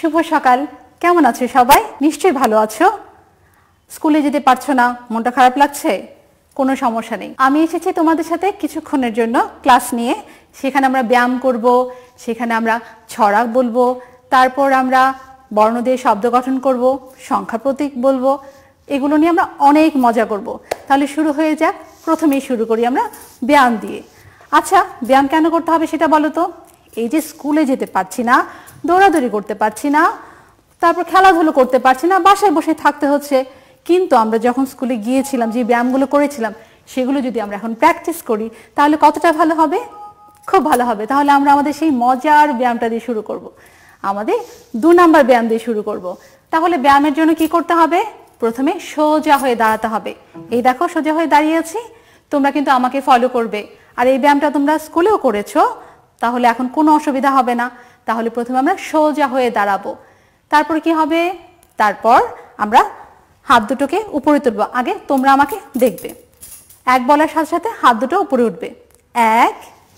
শুভ সকাল। কেমন আছো সবাই? নিশ্চয়ই ভালো আছো। স্কুলে যেতে পারছো না, মনটা খারাপ লাগছে? কোনো সমস্যা নেই, আমি এসেছি তোমাদের সাথে কিছুক্ষণের জন্য ক্লাস নিয়ে। সেখানে আমরা ব্যায়াম করব, সেখানে আমরা ছড়া বলবো, তারপর আমরা বর্ণ দিয়ে শব্দ গঠন করব, সংখ্যা প্রতীক বলবো। এগুলো নিয়ে আমরা অনেক মজা করব। তাহলে শুরু হয়ে যাক। প্রথমেই শুরু করি আমরা ব্যায়াম দিয়ে। আচ্ছা, ব্যায়াম কেন করতে হবে সেটা বলো তো। এই যে স্কুলে যেতে পারছি না, দৌড়াদৌড়ি করতে পারছি না, তারপর খেলাধুলো করতে পারছি না, বাসায় বসে থাকতে হচ্ছে, কিন্তু আমরা যখন স্কুলে গিয়েছিলাম যে ব্যায়ামগুলো করেছিলাম সেগুলো যদি আমরা এখন প্র্যাকটিস করি তাহলে কতটা ভালো হবে? খুব ভালো হবে। তাহলে আমরা আমাদের সেই মজার ব্যায়ামটা দিয়ে শুরু করব। আমাদের 2 নাম্বার ব্যায়াম দিয়ে শুরু করব। তাহলে ব্যায়ামের জন্য কি করতে হবে? প্রথমে সোজা হয়ে দাঁড়াতে হবে। এই দেখো সোজা হয়ে দাঁড়িয়ে আছি, তোমরা কিন্তু আমাকে ফলো করবে। আর এই ব্যায়ামটা তোমরা স্কুলেও করেছো, তাহলে এখন কোনো অসুবিধা হবে না। তাহলে প্রথমে আমরা সোজা হয়ে দাঁড়াবো। তারপর কি হবে? তারপর আমরা হাত দুটোকে উপরে তুলবো। আগে তোমরা আমাকে দেখবে, এক বলার সাথে সাথে হাত দুটো উপরে উঠবে। এক,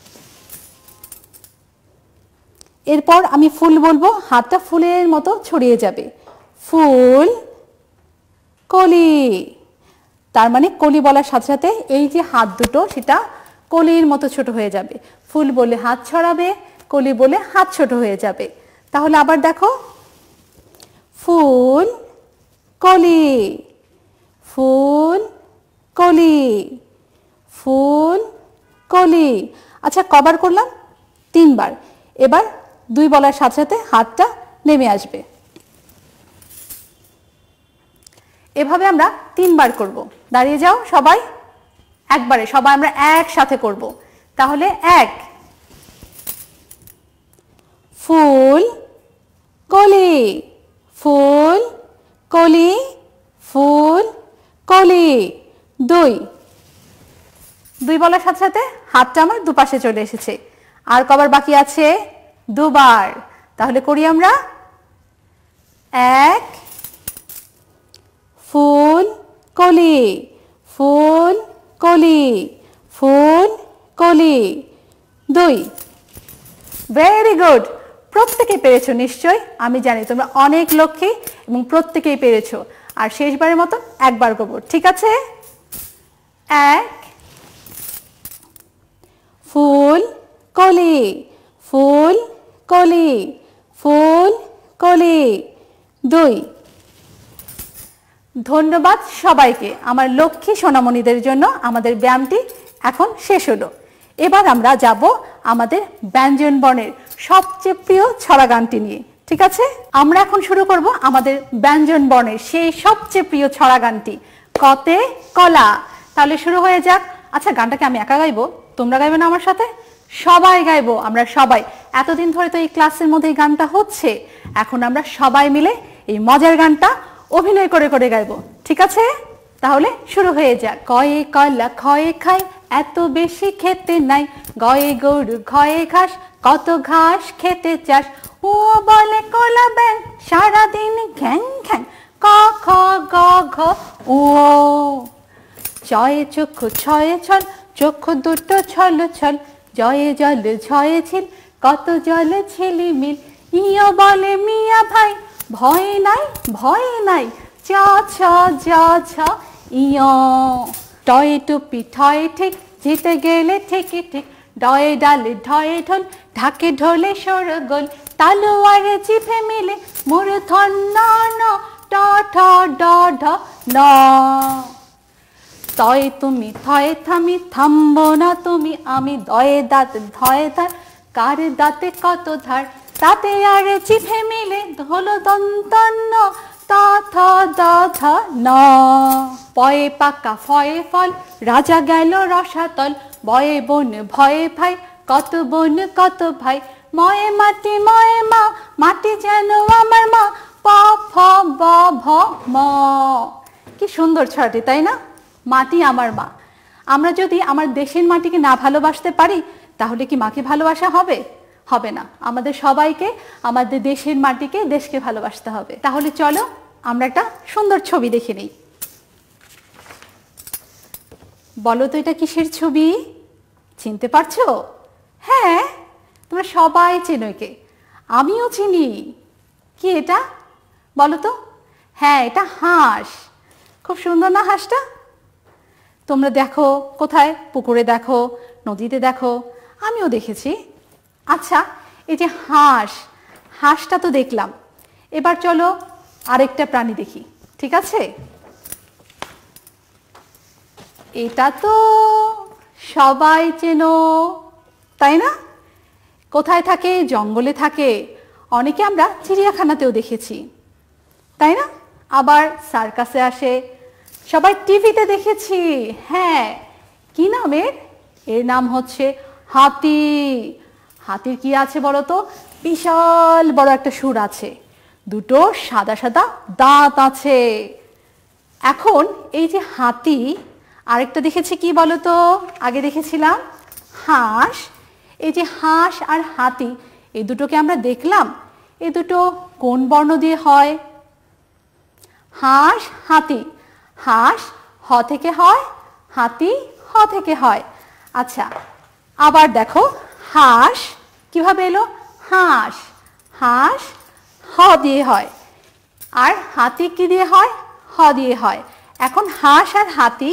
এরপর আমি ফুল বলবো, হাতটা ফুলের মতো ছড়িয়ে যাবে। ফুল কলি। তার মানে কলি বলার সাথে সাথে এই যে হাত দুটো সেটা কলির মতো ছোট হয়ে যাবে। ফুল বলে হাত ছড়াবে, কলি বলে হাত ছোট হয়ে যাবে। তাহলে আবার দেখো, ফুল কলি, ফুল কলি, ফুল কলি। আচ্ছা, কবার করলাম? 3 বার। এবার 2 বলার সাথে সাথে হাতটা নেমে আসবে। এভাবে আমরা 3 বার করব। দাঁড়িয়ে যাও সবাই, একবারে সবাই আমরা একসাথে করব। তাহলে 1, ফুল কলি, ফুল কলি, ফুল কলি। 2 বলার সাথে সাথে হাতটা আমার দুপাশে চলে এসেছে। আর কবার বাকি আছে? 2 বার। তাহলে করি আমরা। 1, ফুল কলি, ফুল কলি, ফুল কলি। 2। Very good. প্রত্যেকে পেরেছো নিশ্চয়। আমি জানি তোমরা অনেক লক্ষ্মী এবং প্রত্যেকেই পেরেছো। আর শেষবারের মতো একবার করবো, ঠিক আছে? 1, ফুল কলি, ফুল কলি, ফুল কলি। 2। ধন্যবাদ সবাইকে, আমার লক্ষ্মী সোনামণিদের জন্য। আমাদের ব্যায়ামটি এখন শেষ হলো। এবার আমরা যাব আমাদের ব্যঞ্জন বর্ণের সবচেয়ে প্রিয় ছড়া গানটি নিয়ে, ঠিক আছে? আমরা এখন শুরু করব আমাদের ব্যঞ্জন বর্ণের সেই সবচেয়ে প্রিয় ছড়া গানটি, কতে কলা। তাহলে শুরু হয়ে যাক। আচ্ছা, গানটাকে আমি একা গাইবো, তোমরা গাইবে না আমার সাথে? সবাই গাইবো, আমরা সবাই। এতদিন ধরে তো এই ক্লাসের মধ্যে এই গানটা হচ্ছে, এখন আমরা সবাই মিলে এই মজার গানটা অভিনয় করে করে গাইবো, ঠিক আছে? তাহলে শুরু হয়ে যাক। কয়ে কলা খয়ে খাই, এত বেশি খেতে নাই, গয়ে গরু ঘয়ে ঘাস, কত ঘাস খেতে চাস, ও বলে কলা ব্যাং, সারাদিন ঘ্যাং ঘ্যাং, ক খ গ ঘ ও। চয়ে চক্ষু ছয়ে ছল, চক্ষু দুটো ছল ছল, জয়ে জল ঝয়ে ছিল, কত জল ঝিলিমিল, ইয় বলে মিয়া ভাই, ভয় নাই ভয় নাই, চ ছ জ ছ ইয়। টয়ে টুপি ঠয়ে ঠিক, জিতে গেলে ঠিকই ঠিক, ডয়ে ডালে ঢয়ে ঢোল, ঢাকে ঢোলে সরগোল, তালোয়ারে জিভে মিলে, মূর্ধন্য ন, ট ঠ ড ঢ ন। তয়ে তুমি থয়ে থামি, থামবো না তুমি আমি, দয়ে দাঁত ধয়ে ধার, কার দাঁতে কত ধার, তাতে আর জিভে মিলে, হলো দন্তন্য, ত থ দ থ ন। পয়ে পাকা ফয়ে ফল, রাজা গেল রসাতল, বয়ে বোন ভয়ে ভাই, কত বোন কত ভাই, ময়ে মাটি ময়ে মা, মাটি যেন আমার মা, প ফ ব ভ ম। কি সুন্দর ছড়াটি, তাই না? মাটি আমার মা। আমরা যদি আমার দেশের মাটিকে না ভালোবাসতে পারি তাহলে কি মাকে ভালোবাসা হবে? হবে না। আমাদের সবাইকে আমাদের দেশের মাটিকে, দেশকে ভালোবাসতে হবে। তাহলে চলো আমরা একটা সুন্দর ছবি দেখে নিই। বলো তো এটা কিসের ছবি? চিনতে পারছো? হ্যাঁ, তোমরা সবাই চেনো একে, আমিও চিনি। কি এটা বলো তো? হ্যাঁ, এটা হাঁস। খুব সুন্দর না হাঁসটা? তোমরা দেখো কোথায়? পুকুরে দেখো, নদীতে দেখো, আমিও দেখেছি। আচ্ছা, এই যে হাঁস, হাঁসটা তো দেখলাম, এবার চলো আরেকটা প্রাণী দেখি, ঠিক আছে? এটা তো সবাই চেনো, তাই না? কোথায় থাকে? জঙ্গলে থাকে। অনেকে আমরা চিড়িয়াখানাতেও দেখেছি, তাই না? আবার সার্কাসে আসে, সবাই টিভিতে দেখেছি। হ্যাঁ, কি নামের? এর নাম হচ্ছে হাতি। হাতির কি আছে বলো তো? বিশাল বড় একটা শুঁড় আছে, দুটো সাদা সাদা দাঁত আছে। এখন এই যে হাতি, আরেকটা দেখেছি কি বলো তো? আগে দেখেছিলাম হাঁস। এই যে হাঁস আর হাতি, এই দুটোকে আমরা দেখলাম, এই দুটো কোন বর্ণ দিয়ে হয়? হাঁস হাতি, হাঁস হ থেকে হয়, হাতি হ থেকে হয়। আচ্ছা, আবার দেখো হাঁস কিভাবে এলো? হাঁস, হাঁস হ দিয়ে হয়, আর হাতি কি দিয়ে হয়? হ দিয়ে হয়। এখন হাঁস আর হাতি,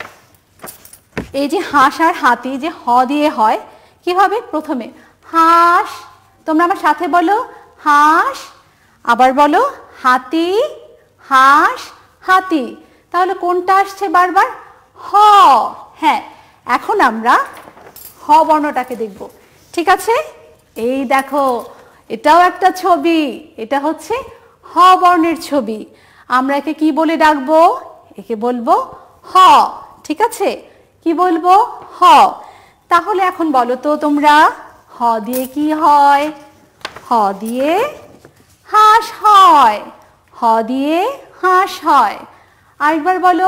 এই যে হাঁস আর হাতি যে হ দিয়ে হয় কিভাবে? প্রথমে হাঁস, তোমরা আমার সাথে বলো হাঁস, আবার বলো হাতি, হাঁস হাতি। তাহলে কোনটা আসছে বারবার? হ। হ্যাঁ, এখন আমরা হ বর্ণটাকে দেখব, ঠিক আছে? এই দেখো, এটাও একটা ছবি, এটা হচ্ছে হ বর্ণের ছবি। আমরা একে কি বলে ডাকবো? একে বলবো হ, ঠিক আছে? কি বলবো? হ। তাহলে এখন বলো তো তোমরা, হ দিয়ে কি হয়? হ দিয়ে হাঁস হয়, হ দিয়ে হাঁস হয়। আরেকবার বলো,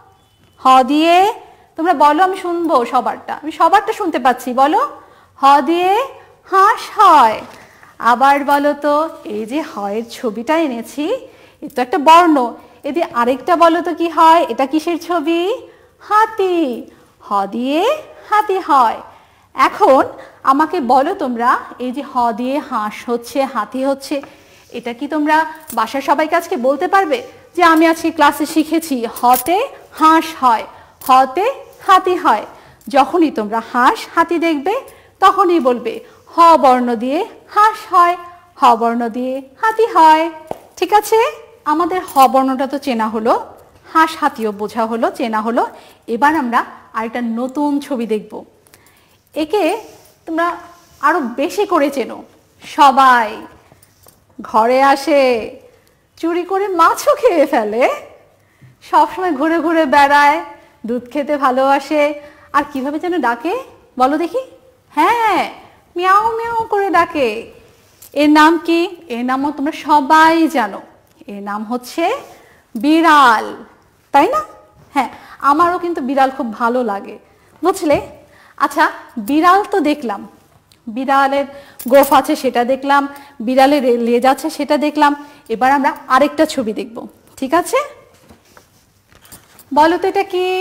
হ দিয়ে, তোমরা বলো, আমি শুনবো সবারটা, আমি সবারটা শুনতে পাচ্ছি, বলো হ দিয়ে হাঁস হয়। আবার বলো তো, এই যে হয়ের ছবিটা এনেছি, এ তো একটা বর্ণ, এতে আরেকটা বলো তো কি হয়? এটা কিসের ছবি? হাতি, হ দিয়ে হাতি হয়। এখন আমাকে বলো তোমরা, এই যে হ দিয়ে হাঁস হচ্ছে, হাতি হচ্ছে, এটা কি তোমরা বাসার সবাইকে আজকে বলতে পারবে যে আমি আজকে ক্লাসে শিখেছি হতে হাঁস হয়, হতে হাতি হয়? যখনই তোমরা হাঁস হাতি দেখবে তখনই বলবে হ বর্ণ দিয়ে হাঁস হয়, হ বর্ণ দিয়ে হাতি হয়, ঠিক আছে? আমাদের হ বর্ণটা তো চেনা হলো, হাঁস হাতিও বোঝা হলো, চেনা হলো। এবার আমরা আরেকটা নতুন ছবি দেখব। একে তোমরা আরো বেশি করে চেনো। সবাই ঘরে আসে, চুরি করে মাছও খেয়ে ফেলে, সবসময় ঘুরে ঘুরে বেড়ায়, দুধ খেতে ভালোবাসে, আর কিভাবে যেন ডাকে বলো দেখি? হ্যাঁ, মিয়াও মিয়াও করে ডাকে। এর নাম কি? এর নামও তোমরা সবাই জানো, এর নাম হচ্ছে বিড়াল, তাই না? হ্যাঁ, আমারও কিন্তু বিড়াল খুব ভালো লাগে, বুঝলে? আচ্ছা, বিড়াল তো দেখলাম, বিড়ালের গোফ আছে সেটা দেখলাম, বিড়ালের লেজ আছে সেটা দেখলাম। এবার আমরা আরেকটা ছবি দেখব, ঠিক আছে? বলো তো এটা কি?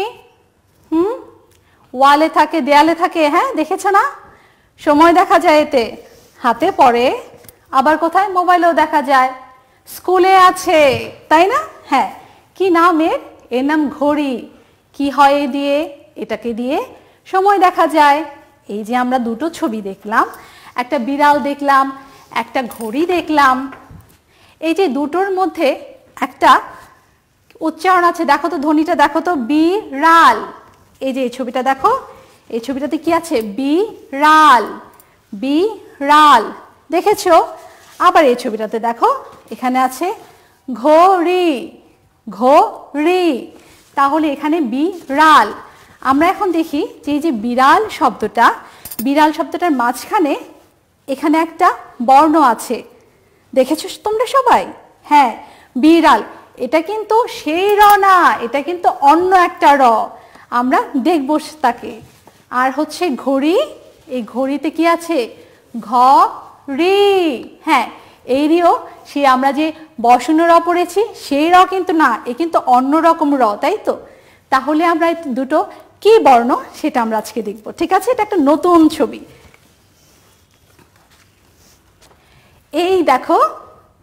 ওয়ালে থাকে, দেয়ালে থাকে, হ্যাঁ দেখেছো না? সময় দেখা যায় এতে, হাতে পড়ে, আবার কোথায়? মোবাইলেও দেখা যায়, স্কুলে আছে, তাই না? হ্যাঁ, কি নাম এর? এর নাম ঘড়ি। কি হয় এ দিয়ে? এটাকে দিয়ে সময় দেখা যায়। এই যে আমরা দুটো ছবি দেখলাম, একটা বিড়াল দেখলাম, একটা ঘড়ি দেখলাম, এই যে দুটোর মধ্যে একটা উচ্চারণ আছে, দেখো তো ধ্বনিটা, দেখো তো, বিড়াল। এই যে এই ছবিটা দেখো, এই ছবিটাতে কি আছে? বিড়াল, বিড়াল, দেখেছো? আবার এই ছবিটাতে দেখো, এখানে আছে ঘড়ি, ঘড়ি, তাহলে এখানে বিড়াল। আমরা এখন দেখি যে এই যে বিড়াল শব্দটা, বিড়াল শব্দটার মাঝখানে এখানে একটা বর্ণ আছে, দেখেছো তোমরা সবাই? হ্যাঁ, বিড়াল, এটা কিন্তু সেই র না, এটা কিন্তু অন্য একটা র, আমরা দেখব তাকে। আর হচ্ছে ঘড়ি, এই ঘড়িতে কি আছে? ঘড়ি। হ্যাঁ, এই রিও সে আমরা যে বসন র পড়েছি সেই র কিন্তু না, এ কিন্তু অন্য রকম র, তাই তো? তাহলে আমরা দুটো কি বর্ণ সেটা আমরা আজকে দেখব, ঠিক আছে? এটা একটা নতুন ছবি। এই দেখো,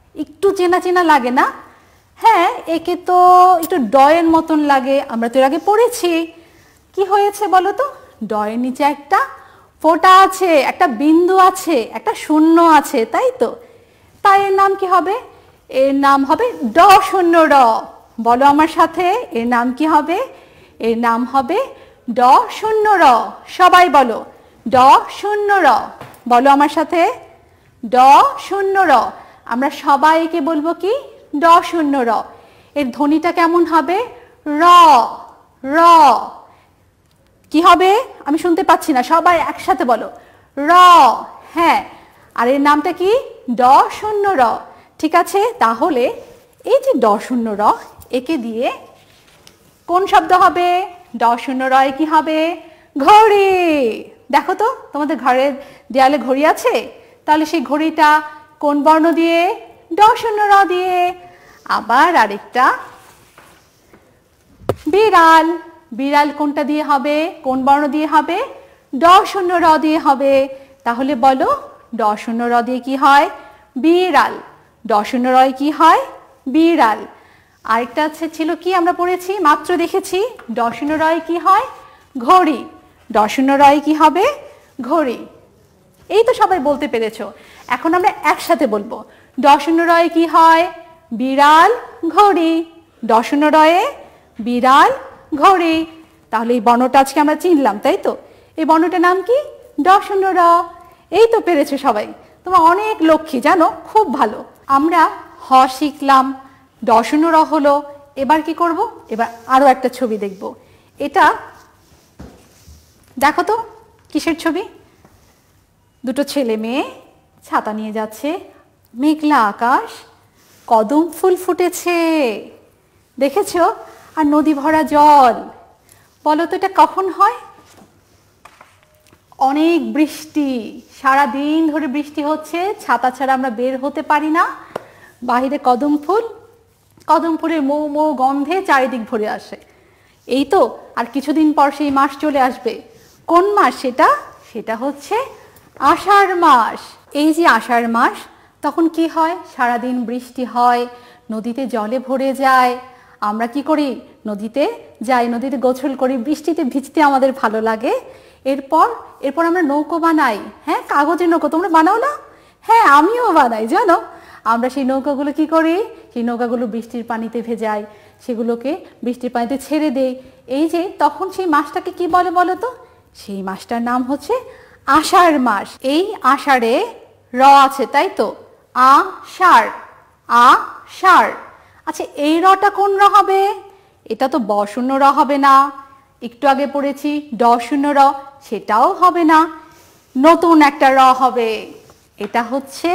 একটু চেনা চেনা লাগে না? হ্যাঁ, একে তো একটু ডয়ের মতন লাগে, আমরা তো এর আগে পড়েছি। কি হয়েছে বলো তো? ডয়ের নিচে একটা ফোঁটা আছে, একটা বিন্দু আছে, একটা শূন্য আছে, তাই তো? তাই এর নাম কি হবে? এর নাম হবে ড শূন্য র। বলো আমার সাথে, এর নাম কি হবে? এর নাম হবে ড শূন্য র। সবাই বলো, ড শূন্য র। বলো আমার সাথে, ড শূন্য র। আমরা সবাইকে বলবো কি? ড শূন্য র। এর ধ্বনিটা কেমন হবে? র, র। কি হবে? আমি শুনতে পাচ্ছি না, সবাই একসাথে বলো, র। হ্যাঁ, আর এর নামটা কি? ড শূন্য র। ঠিক আছে, তাহলে এই যে ড শূন্য র, একে দিয়ে কোন শব্দ হবে? ড শূন্য রয়ে কি হবে? ঘড়ি। দেখো তো, তোমাদের ঘরের দেয়ালে ঘড়ি আছে? তাহলে সেই ঘড়িটা কোন বর্ণ দিয়ে? ড শূন্য র দিয়ে। আবার আরেকটা, বিড়াল। বিড়াল কোনটা দিয়ে হবে? কোন বর্ণ দিয়ে হবে? ড শূন্য র দিয়ে হবে। তাহলে বলো, ড শূন্য র দিয়ে কি হয়? বিড়াল। ড শূন্য রয় কি হয়? বিড়াল। আরেকটা ছিল কি, আমরা পড়েছি, মাত্র দেখেছি, ড শূন্য রয় কি হয়? ঘড়ি। ড শূন্য রয় কি হবে? ঘড়ি। এই তো সবাই বলতে পেরেছো। এখন আমরা একসাথে বলবো, ড শূন্য রয়ে কি হয়? বিড়াল, ঘড়ি। ড শূন্য রয়ে বিড়াল, ঘড়ি। তাহলে এই বর্ণটা আজকে আমরা চিনলাম, তাই তো? এই বর্ণটার নাম কি? ড শূন্য র। এই তো পেরেছো সবাই। তোমরা অনেক লক্ষ্মী, জানো, খুব ভালো। আমরা হ শিখলাম, ড শূন্য র হলো। এবার কি করব? এবার আরো একটা ছবি দেখব। এটা দেখো তো, কিসের ছবি? দুটো ছেলে মেয়ে ছাতা নিয়ে যাচ্ছে, মেঘলা আকাশ, কদম ফুল ফুটেছে, দেখেছো? আর নদী ভরা জল। বলো তো এটা কখন হয়? অনেক বৃষ্টি, সারা দিন ধরে বৃষ্টি হচ্ছে, ছাতা ছাড়া আমরা বের হতে পারি না। বাহিরে কদম ফুল, কদম ফুলের মৌ মৌ গন্ধে চারিদিক ভরে আসে। এই তো, আর কিছুদিন পর সেই মাস চলে আসবে। কোন মাস সেটা? সেটা হচ্ছে আষাঢ় মাস। এই যে আষাঢ় মাস, তখন কি হয়? সারাদিন বৃষ্টি হয়, নদীতে জলে ভরে যায়। আমরা কি করি? নদীতে যাই, নদীতে গোসল করি, বৃষ্টিতে ভিজতে আমাদের ভালো লাগে। এরপর আমরা নৌকো বানাই। হ্যাঁ, কাগজের নৌকো। তোমরা বানাও না? হ্যাঁ, আমিও বানাই, জানো। আমরা সেই নৌকাগুলো কি করি? সেই নৌকাগুলো বৃষ্টির পানিতে ভেজাই, সেগুলোকে বৃষ্টির পানিতে ছেড়ে দেই। এই যে তখন সেই মাসটাকে কি বলে বলো তো? সেই মাসটার নাম হচ্ছে আষাঢ় মাস। এই আষাঢ়ে র আছে, তাই তো? আষাঢ়, আষাঢ়। আচ্ছা, এই রটা কোন র হবে? এটা তো ব শূন্য র হবে না। একটু আগে পড়েছি ড শূন্য র, সেটাও হবে না। নতুন একটা র হবে। এটা হচ্ছে,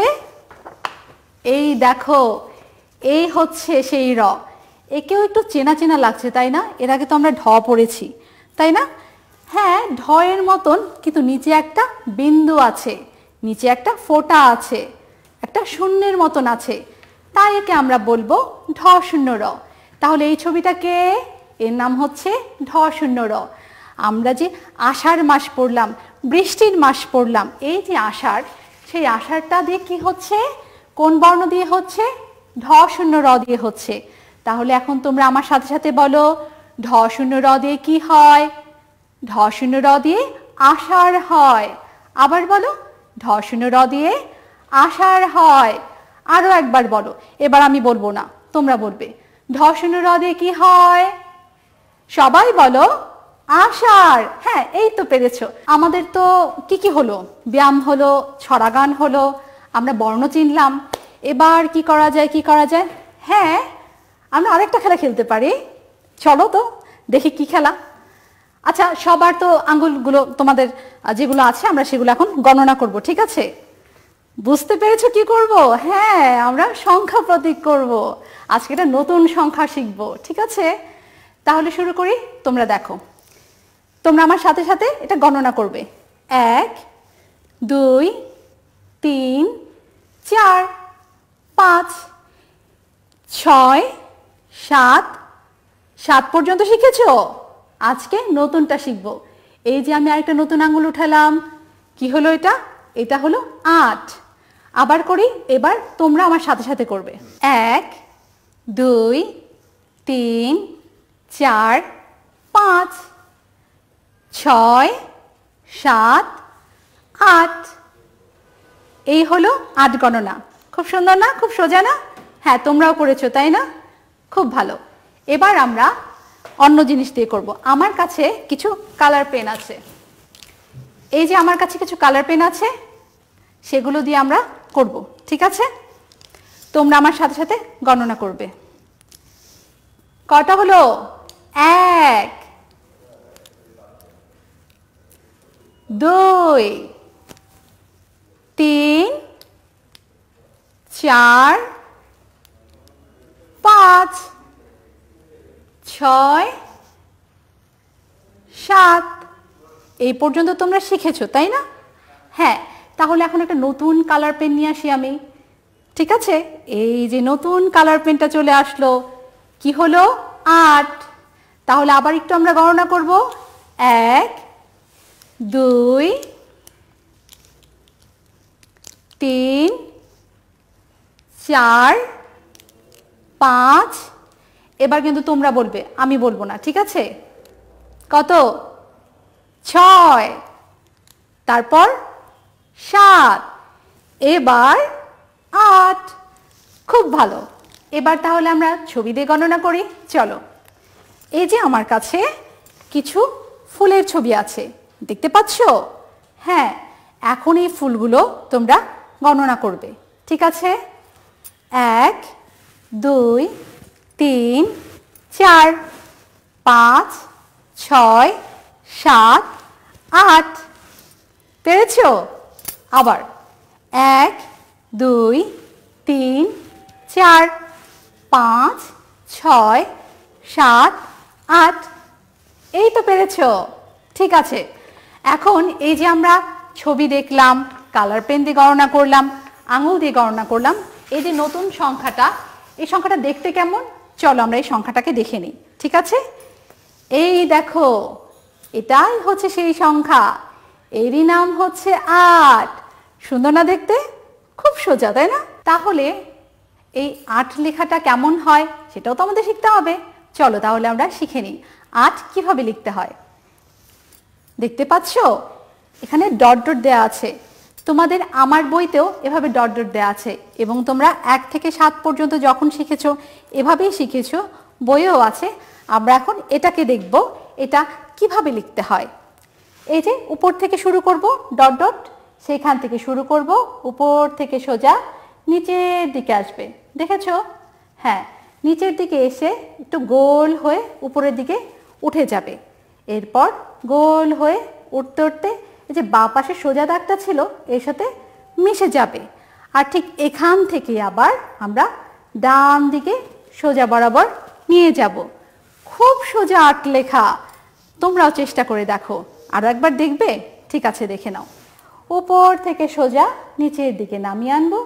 এই দেখো, এই হচ্ছে সেই র। একেও একটু চেনা চেনা লাগছে, তাই না? এর আগে তো আমরা ঢ পড়েছি, তাই না? হ্যাঁ, ঢ এর মতন, কিন্তু নিচে একটা বিন্দু আছে, নিচে একটা ফোঁটা আছে, একটা শূন্যের মতন আছে, তাই একে আমরা বলবো ঢ শূন্য র। তাহলে এই ছবিটাকে, এর নাম হচ্ছে ঢ শূন্য র। আমরা যে আষাঢ় মাস পড়লাম, বৃষ্টির মাস পড়লাম, এই যে আষাঢ়, সেই আষাঢ়টা দিয়ে কি হচ্ছে? কোন বর্ণ দিয়ে হচ্ছে? ঢ শূন্য র দিয়ে হচ্ছে। তাহলে এখন তোমরা আমার সাথে সাথে বলো, ঢ শূন্য র দিয়ে কি হয়? ঢ শূন্য র দিয়ে আষাঢ় হয়। আবার বলো, ঢ শূন্য র দিয়ে আষাঢ় হয়। আরো একবার বলো। এবার আমি বলবো না, তোমরা বলবে। ঢ শূন্য র দিয়ে কি হয়? সবাই বলো, আষাঢ়। হ্যাঁ, এই তো পেরেছো। আমাদের তো কি হলো? ব্যায়াম হলো, ছড়া গান হলো, আমরা বর্ণ চিনলাম। এবার কি করা যায়? কি করা যায়? হ্যাঁ, আমরা আরেকটা খেলা খেলতে পারি। চলো তো দেখি কি খেলা। আচ্ছা, সবার তো আঙ্গুলগুলো তোমাদের যেগুলো আছে, আমরা সেগুলো এখন গণনা করব, ঠিক আছে? বুঝতে পেরেছো কি করব? হ্যাঁ, আমরা সংখ্যা প্রতীক করব। আজকে একটা নতুন সংখ্যা শিখব, ঠিক আছে? তাহলে শুরু করি। তোমরা দেখো, তোমরা আমার সাথে সাথে এটা গণনা করবে। 1 2 3 4 5 6 7 7 পর্যন্ত শিখেছো। আজকে নতুনটা শিখবো। এই যে আমি আরেকটা নতুন আঙ্গুল উঠালাম, কি হলো এটা? এটা হলো 8। আবার করি, এবার তোমরা আমার সাথে সাথে করবে। 1 2 3 4 5 6 7 8। এই হলো 8 গণনা। খুব সুন্দর না? খুব সোজা না? হ্যাঁ, তোমরাও করেছো তাই না? খুব ভালো। এবার আমরা অন্য জিনিস দিয়ে করব। আমার কাছে কিছু কালার পেন আছে, এই যে আমার কাছে কিছু কালার পেন আছে, সেগুলো দিয়ে আমরা করব। ঠিক আছে, তোমরা আমার সাথে সাথে গণনা করবে। কটা হলো? 1 2 3 4 5 6 7। এই পর্যন্ত তোমরা শিখেছো তাই না? হ্যাঁ, তাহলে এখন একটা নতুন কালার পেন নিয়ে আসি আমি। ঠিক আছে, এই যে নতুন কালার পেনটা চলে আসলো, কি হলো? 8। তাহলে আবার একটু আমরা গণনা করব। 1 2 3 4 5। এবার কিন্তু তোমরা বলবে, আমি বলবো না। ঠিক আছে, কত? 6, তারপর 7, এবার 8। খুব ভালো। এবার তাহলে আমরা ছবি দিয়ে গণনা করি। চলো, এই যে আমার কাছে কিছু ফুলের ছবি আছে, দেখতে পাচ্ছ? হ্যাঁ, এখন এই ফুলগুলো তোমরা গণনা করবে। ঠিক আছে, 1 2 3 4 5 6 7 8। পেরেছো? আবার 1 2 3 4 5 6 7 8। এই তো পেরেছো। ঠিক আছে, এখন এই যে আমরা ছবি দেখলাম, কালার পেন দিয়ে গণনা করলাম, আঙুল দিয়ে গণনা করলাম, এই যে নতুন সংখ্যাটা, এই সংখ্যাটা দেখতে কেমন? চলো আমরা এই সংখ্যাটাকে দেখে নিই। ঠিক আছে, এই দেখো, এটাই হচ্ছে সেই সংখ্যা, এরই নাম হচ্ছে 8। সুন্দর না দেখতে? খুব সোজা তাই না? তাহলে এই 8 লেখাটা কেমন হয় সেটাও তো আমাদের শিখতে হবে। চলো তাহলে আমরা শিখে নিই 8 কিভাবে লিখতে হয়। দেখতে পাচ্ছ এখানে ডট ডট দেওয়া আছে, তোমাদের আমার বইতেও এভাবে ডট ডট দেওয়া আছে, এবং তোমরা 1 থেকে 7 পর্যন্ত যখন শিখেছো এভাবেই শিখেছো, বইও আছে। আমরা এখন এটাকে দেখব, এটা কিভাবে লিখতে হয়। এই যে উপর থেকে শুরু করব, ডট ডট, সেখান থেকে শুরু করব, উপর থেকে সোজা নিচের দিকে আসবে। দেখেছো? হ্যাঁ, নিচের দিকে এসে একটু গোল হয়ে উপরের দিকে উঠে যাবে। এরপর গোল হয়ে উঠতে উঠতে এই যে বাঁ পাশে সোজা দাগটা ছিল এর সাথে মিশে যাবে। আর ঠিক এখান থেকে আবার আমরা ডান দিকে সোজা বরাবর নিয়ে যাব। খুব সোজা 8 লেখা, তোমরাও চেষ্টা করে দেখো। আরো একবার দেখবে? ঠিক আছে, দেখে নাও। উপর থেকে সোজা নিচের দিকে নামিয়ে আনবো,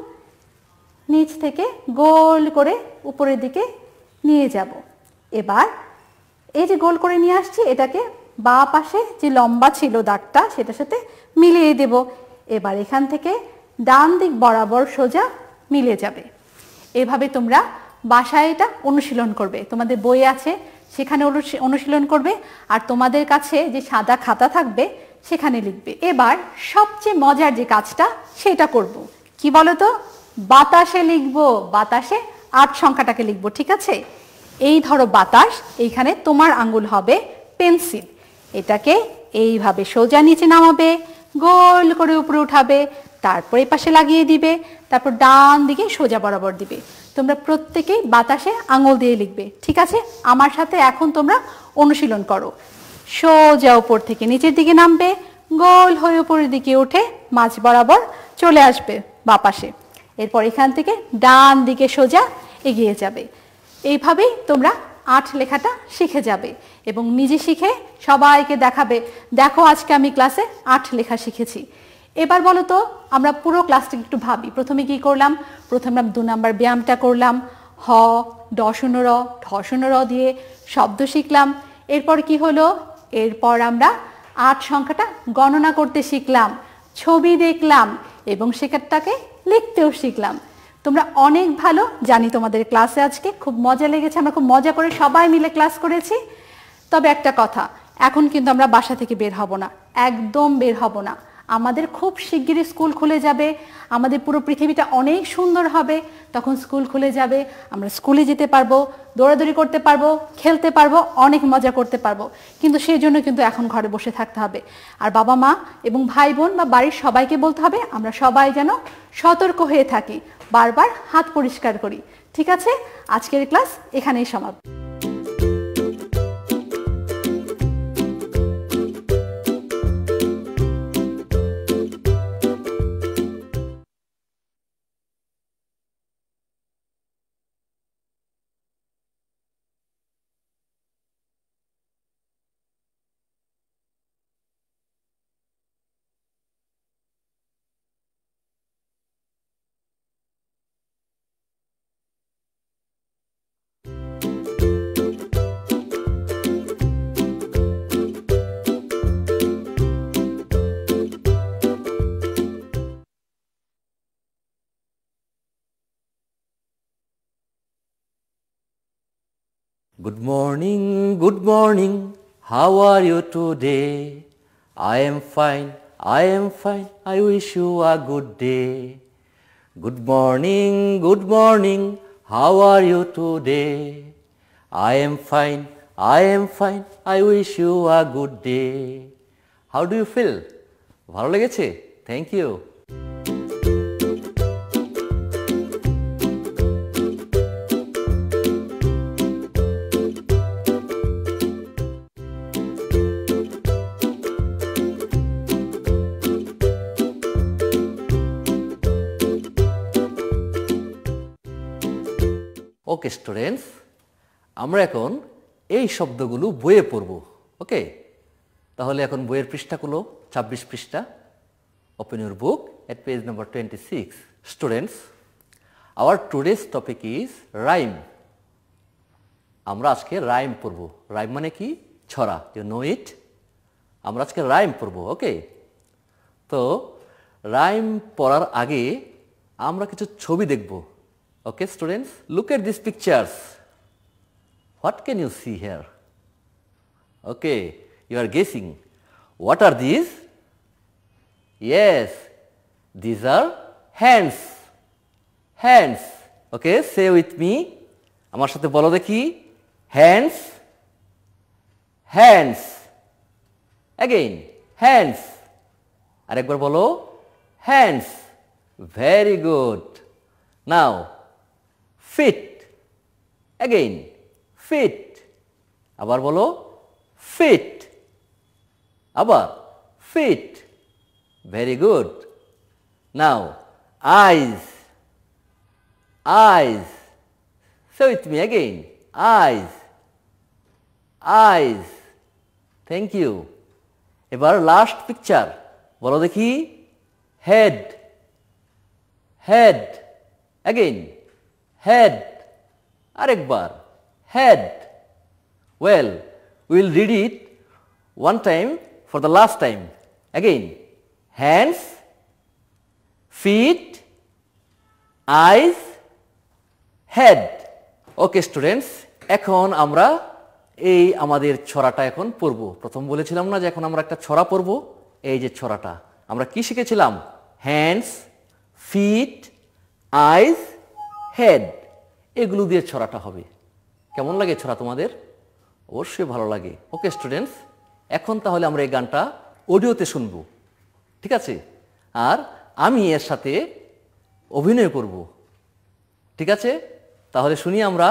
নিচ থেকে গোল করে উপরের দিকে নিয়ে যাব। এবার এই যে গোল করে নিয়ে আসছি, এটাকে বাঁ পাশে যে লম্বা ছিল দাগটা সেটার সাথে মিলিয়ে দেব। এবার এখান থেকে ডান দিক বরাবর সোজা মিলে যাবে। এভাবে তোমরা বাসায় এটা অনুশীলন করবে, তোমাদের বই আছে সেখানে অনুশীলন করবে, আর তোমাদের কাছে যে সাদা খাতা থাকবে সেখানে লিখবে। এবার সবচেয়ে মজার যে কাজটা সেটা করব। কি বলো তো? বাতাসে লিখবো, বাতাসে 8 সংখ্যাটাকে লিখবো। ঠিক আছে, এই ধরো বাতাস, এইখানে তোমার আঙ্গুল হবে পেন্সিল, এটাকে এইভাবে সোজা নিচে নামাবে, গোল করে উপরে উঠাবে, তারপর এই পাশে লাগিয়ে দিবে, তারপর ডান দিকে সোজা বরাবর দিবে। তোমরা প্রত্যেকেই বাতাসে আঙুল দিয়ে লিখবে। ঠিক আছে, আমার সাথে এখন তোমরা অনুশীলন করো। সোজা উপর থেকে নিচের দিকে নামবে, গোল হয়ে উপরের দিকে উঠে মাঝ বরাবর চলে আসবে বাঁ পাশে। এরপর এখান থেকে ডান দিকে সোজা এগিয়ে যাবে। এইভাবেই তোমরা 8 লেখাটা শিখে যাবে এবং নিজে শিখে সবাইকে দেখাবে, দেখো আজকে আমি ক্লাসে 8 লেখা শিখেছি। এবার বলো তো, আমরা পুরো ক্লাসটাকে একটু ভাবি। প্রথমে কি করলাম? প্রথমে আমরা 2 নাম্বার ব্যায়ামটা করলাম, হ ড শূন্য র ঢ শূন্য র দিয়ে শব্দ শিখলাম। এরপর কি হলো? এরপর আমরা 8 সংখ্যাটা গণনা করতে শিখলাম, ছবি দেখলাম এবং সেটাকে লিখতেও শিখলাম। তোমরা অনেক ভালো, জানি তোমাদের ক্লাসে আজকে খুব মজা লেগেছে, আমরা খুব মজা করে সবাই মিলে ক্লাস করেছি। তবে একটা কথা, এখন কিন্তু আমরা বাসা থেকে বের হব না, একদম বের হব না। আমাদের খুব শিগগিরই স্কুল খুলে যাবে, আমাদের পুরো পৃথিবীটা অনেক সুন্দর হবে। তখন স্কুল খুলে যাবে, আমরা স্কুলে যেতে পারবো, দৌড়াদৌড়ি করতে পারবো, খেলতে পারবো, অনেক মজা করতে পারবো। কিন্তু সেই জন্য কিন্তু এখন ঘরে বসে থাকতে হবে। আর বাবা মা এবং ভাই বোন বা বাড়ির সবাইকে বলতে হবে আমরা সবাই যেন সতর্ক হয়ে থাকি, বারবার হাত পরিষ্কার করি। ঠিক আছে, আজকের ক্লাস এখানেই সমাপ্ত। Good morning, how are you today? I am fine, I wish you a good day. Good morning, how are you today? I am fine, I wish you a good day. How do you feel? ভালো লেগেছে? Thank you. Okay students, আমরা এখন এই শব্দগুলো বইয়ে পড়ব। ওকে, তাহলে এখন বইয়ের পৃষ্ঠাগুলো 26 পৃষ্ঠা। Open your book at page number 26। Students, our today's topic is rhyme. আমরা আজকে রাইম পড়ব। রাইম মানে কি? ছড়া। You know it. আমরা আজকে রাইম পড়ব। ওকে, তো রাইম পড়ার আগে আমরা কিছু ছবি দেখব। Okay students, look at these pictures. What can you see here? Okay, you are guessing. What are these? Yes, these are hands. Hands. Okay, say with me. আমার সাথে বলো দেখি। Hands. Hands. Again, hands. আরেকবার বলো। Hands. Very good. Now, feet. Again, feet. আবার বলো feet. আবার feet. Very good. Now, eyes. Eyes. Say with me again. Eyes. Eyes. Thank you. এবার লাস্ট পিকচার বলো দেখি। head. Head. Again, head. আরেকবার head. Well, we will read it one time for the last time. Again, hands, feet, eyes, head. Okay students, এখন আমরা এই আমাদের ছড়াটা এখন পড়ব। প্রথম বলেছিলাম না যে এখন আমরা একটা ছড়া পড়ব। এই যে ছড়াটা আমরা কি শিখেছিলাম? hands, feet, আইস, হেড, এগুলো দিয়ে ছড়াটা হবে। কেমন লাগে ছড়া তোমাদের? অবশ্যই ভালো লাগে। ওকে স্টুডেন্টস, এখন তাহলে আমরা এই গানটা অডিওতে শুনব। ঠিক আছে, আর আমি এর সাথে অভিনয় করব। ঠিক আছে, তাহলে শুনি আমরা।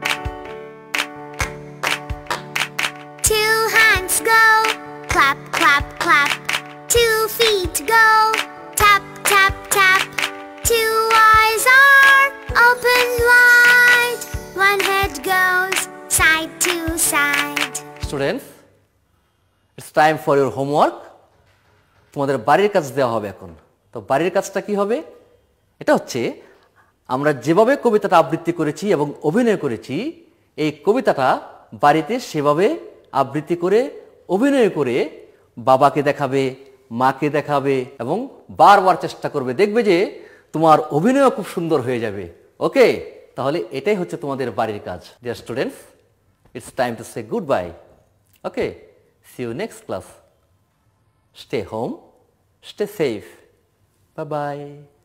Two hands go, clap, clap, clap. 2 feet go, tap, tap, tap. 2 eyes are open wide. 1 head goes side to side. Students, it's time for your homework. তোমাদের বাড়ির কাজ দেওয়া হবে এখন। তো বাড়ির কাজটা কি হবে? এটা হচ্ছে আমরা যেভাবে কবিতাটা আবৃত্তি করেছি এবং অভিনয় করেছি, এই কবিতাটা বাড়িতে সেভাবে আবৃত্তি করে অভিনয় করে বাবাকে দেখাবে, মাকে দেখাবে এবং বারবার চেষ্টা করবে। দেখবে যে তোমার অভিনয় খুব সুন্দর হয়ে যাবে। ওকে, তাহলে এটাই হচ্ছে তোমাদের বাড়ির কাজ। Dear students, it's time to say good bye. Okay, see you next class. Stay home, stay safe, bye bye.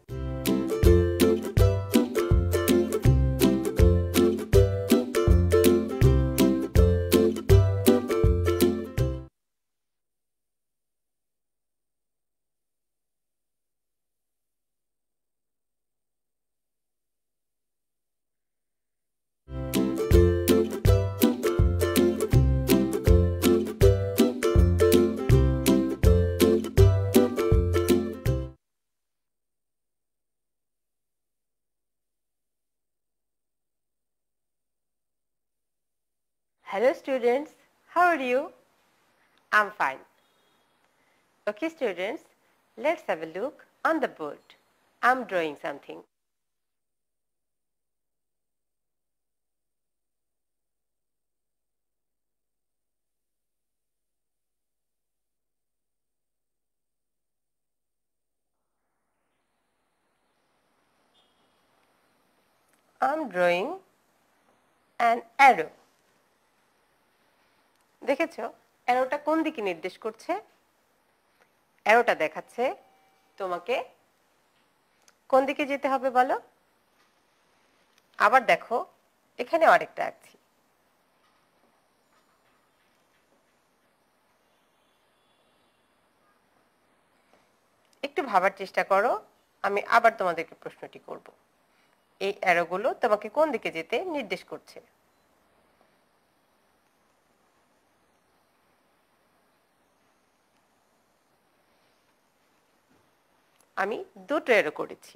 Hello students, how are you? I'm fine. Okay students, let's have a look on the board. I'm drawing something. I'm drawing an arrow. দেখেছো অ্যারোটা কোন দিকে নির্দেশ করছে? অ্যারোটা দেখাচ্ছে তোমাকে কোন দিকে যেতে হবে বলো? আবার দেখো এখানে আরেকটা আঁকছি। একটু ভাবার চেষ্টা করো, আমি আবার তোমাদেরকে প্রশ্নটি করব। এই অ্যারোগুলো তোমাকে কোন দিকে যেতে নির্দেশ করছে? আমি দুটো অ্যারো করেছি।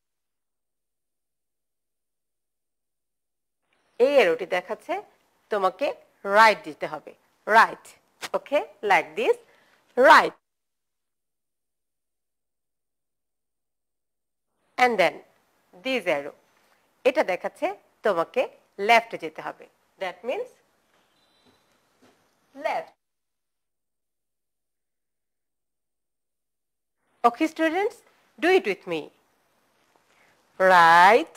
এই অ্যারোটি দেখাচ্ছে তোমাকে রাইট দিতে হবে, right. Okay, like this, right. and then this arrow এটা দেখাচ্ছে তোমাকে লেফটে যেতে হবে, that means left. Okay students, do it with me. Right,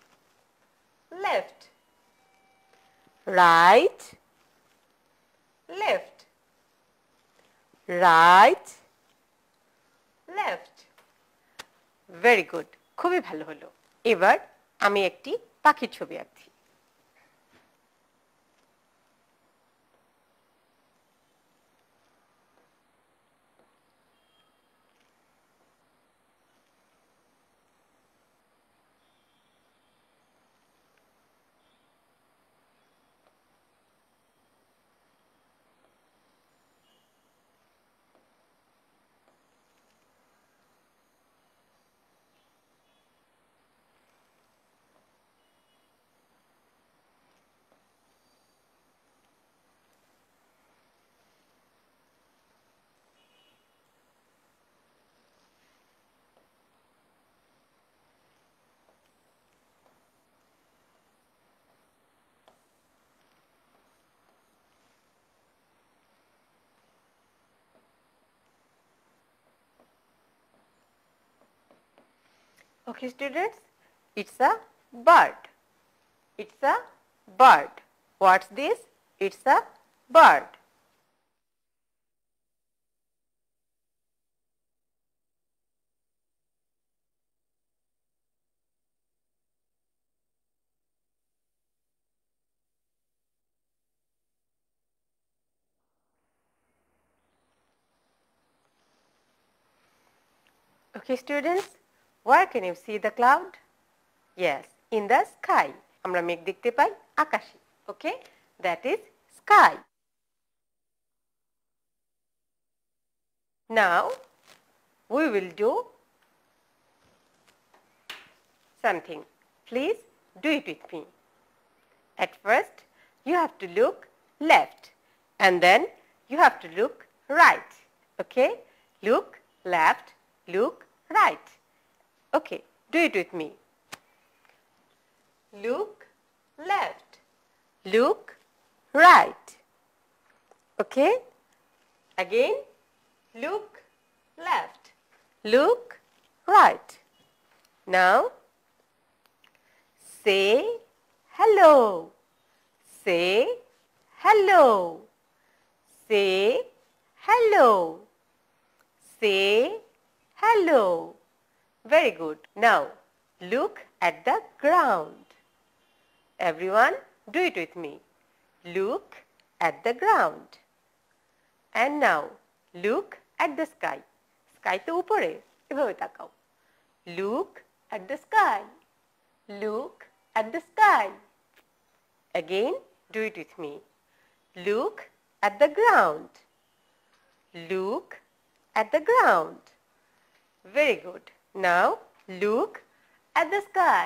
left, right, left, right, left. Very good, খুবই ভালো হলো। এবার আমি একটি পাখির ছবি আঁকছি। Okay students, it's a bird. It's a bird. What's this? It's a bird. Okay students, where can you see the cloud? Yes, in the sky. আমরা মেঘ দেখতে পাই আকাশে। Okay, that is sky. Now we will do something. Please do it with me. At first you have to look left and then you have to look right. Okay, look left, look right. Okay, do it with me. Look left, look right. Okay, again look left, look right. Now say hello. Say hello. Say hello. Say hello. Very good. Now look at the ground. Everyone, do it with me. Look at the ground. And now look at the sky. Sky to upore, এভাবে তাকাও. Look at the sky. Look at the sky. Again, do it with me. Look at the ground. Look at the ground. Very good. Now look at the sky.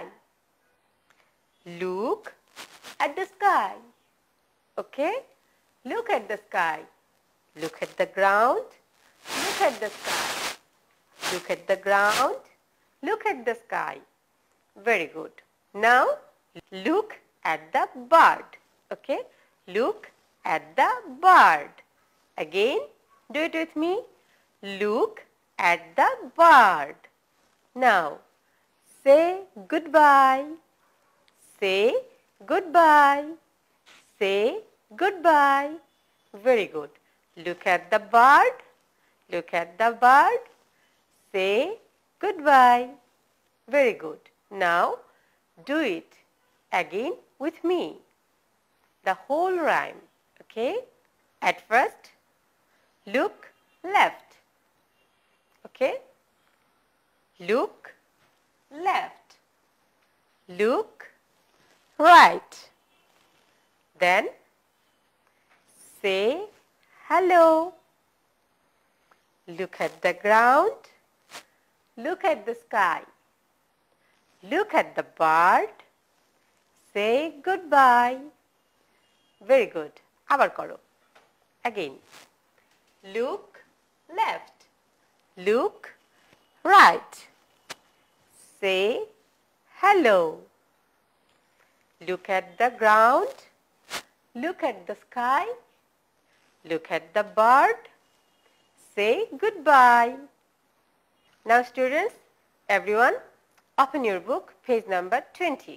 Look at the sky. Okay? Look at the sky. Look at the ground. Look at the sky. Look at the ground. Look at the sky. Very good. Now look at the bird. Okay? Look at the bird. Again, do it with me. Look at the bird. Now say goodbye. Say goodbye. Say goodbye. Very good. Look at the bird. Look at the bird. Say goodbye. Very good. Now do it again with me. The whole rhyme. Okay? At first, look left. Okay? Look left. Look right. Then say hello. Look at the ground. Look at the sky. Look at the bird. Say goodbye. Very good. আবার করো. Again. Look left. Look right. Say hello. Look at the ground. Look at the sky. Look at the bird. Say goodbye. Now students, everyone, open your book, page number 20.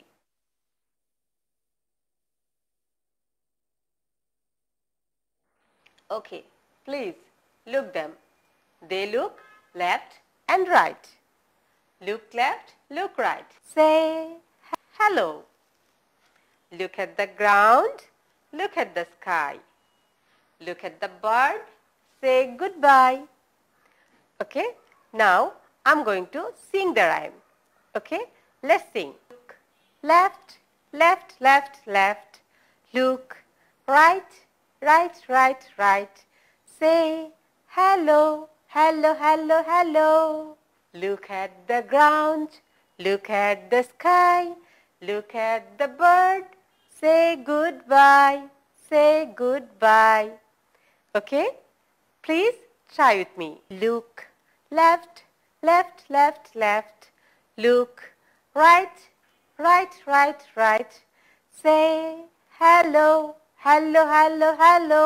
Okay, please look them. They look left and right. Look left, look right. Say hello. Look at the ground. Look at the sky. Look at the bird. Say goodbye. Okay, now I'm going to sing the rhyme. Okay, let's sing. Look left, left, left, left. Look right, right, right, right. Say hello, hello, hello, hello. Look at the ground. Look at the sky. Look at the bird. Say goodbye. Say goodbye. Okay? Please try with me. Look left, left, left, left. Look right, right, right, right. Say hello, hello, hello, hello.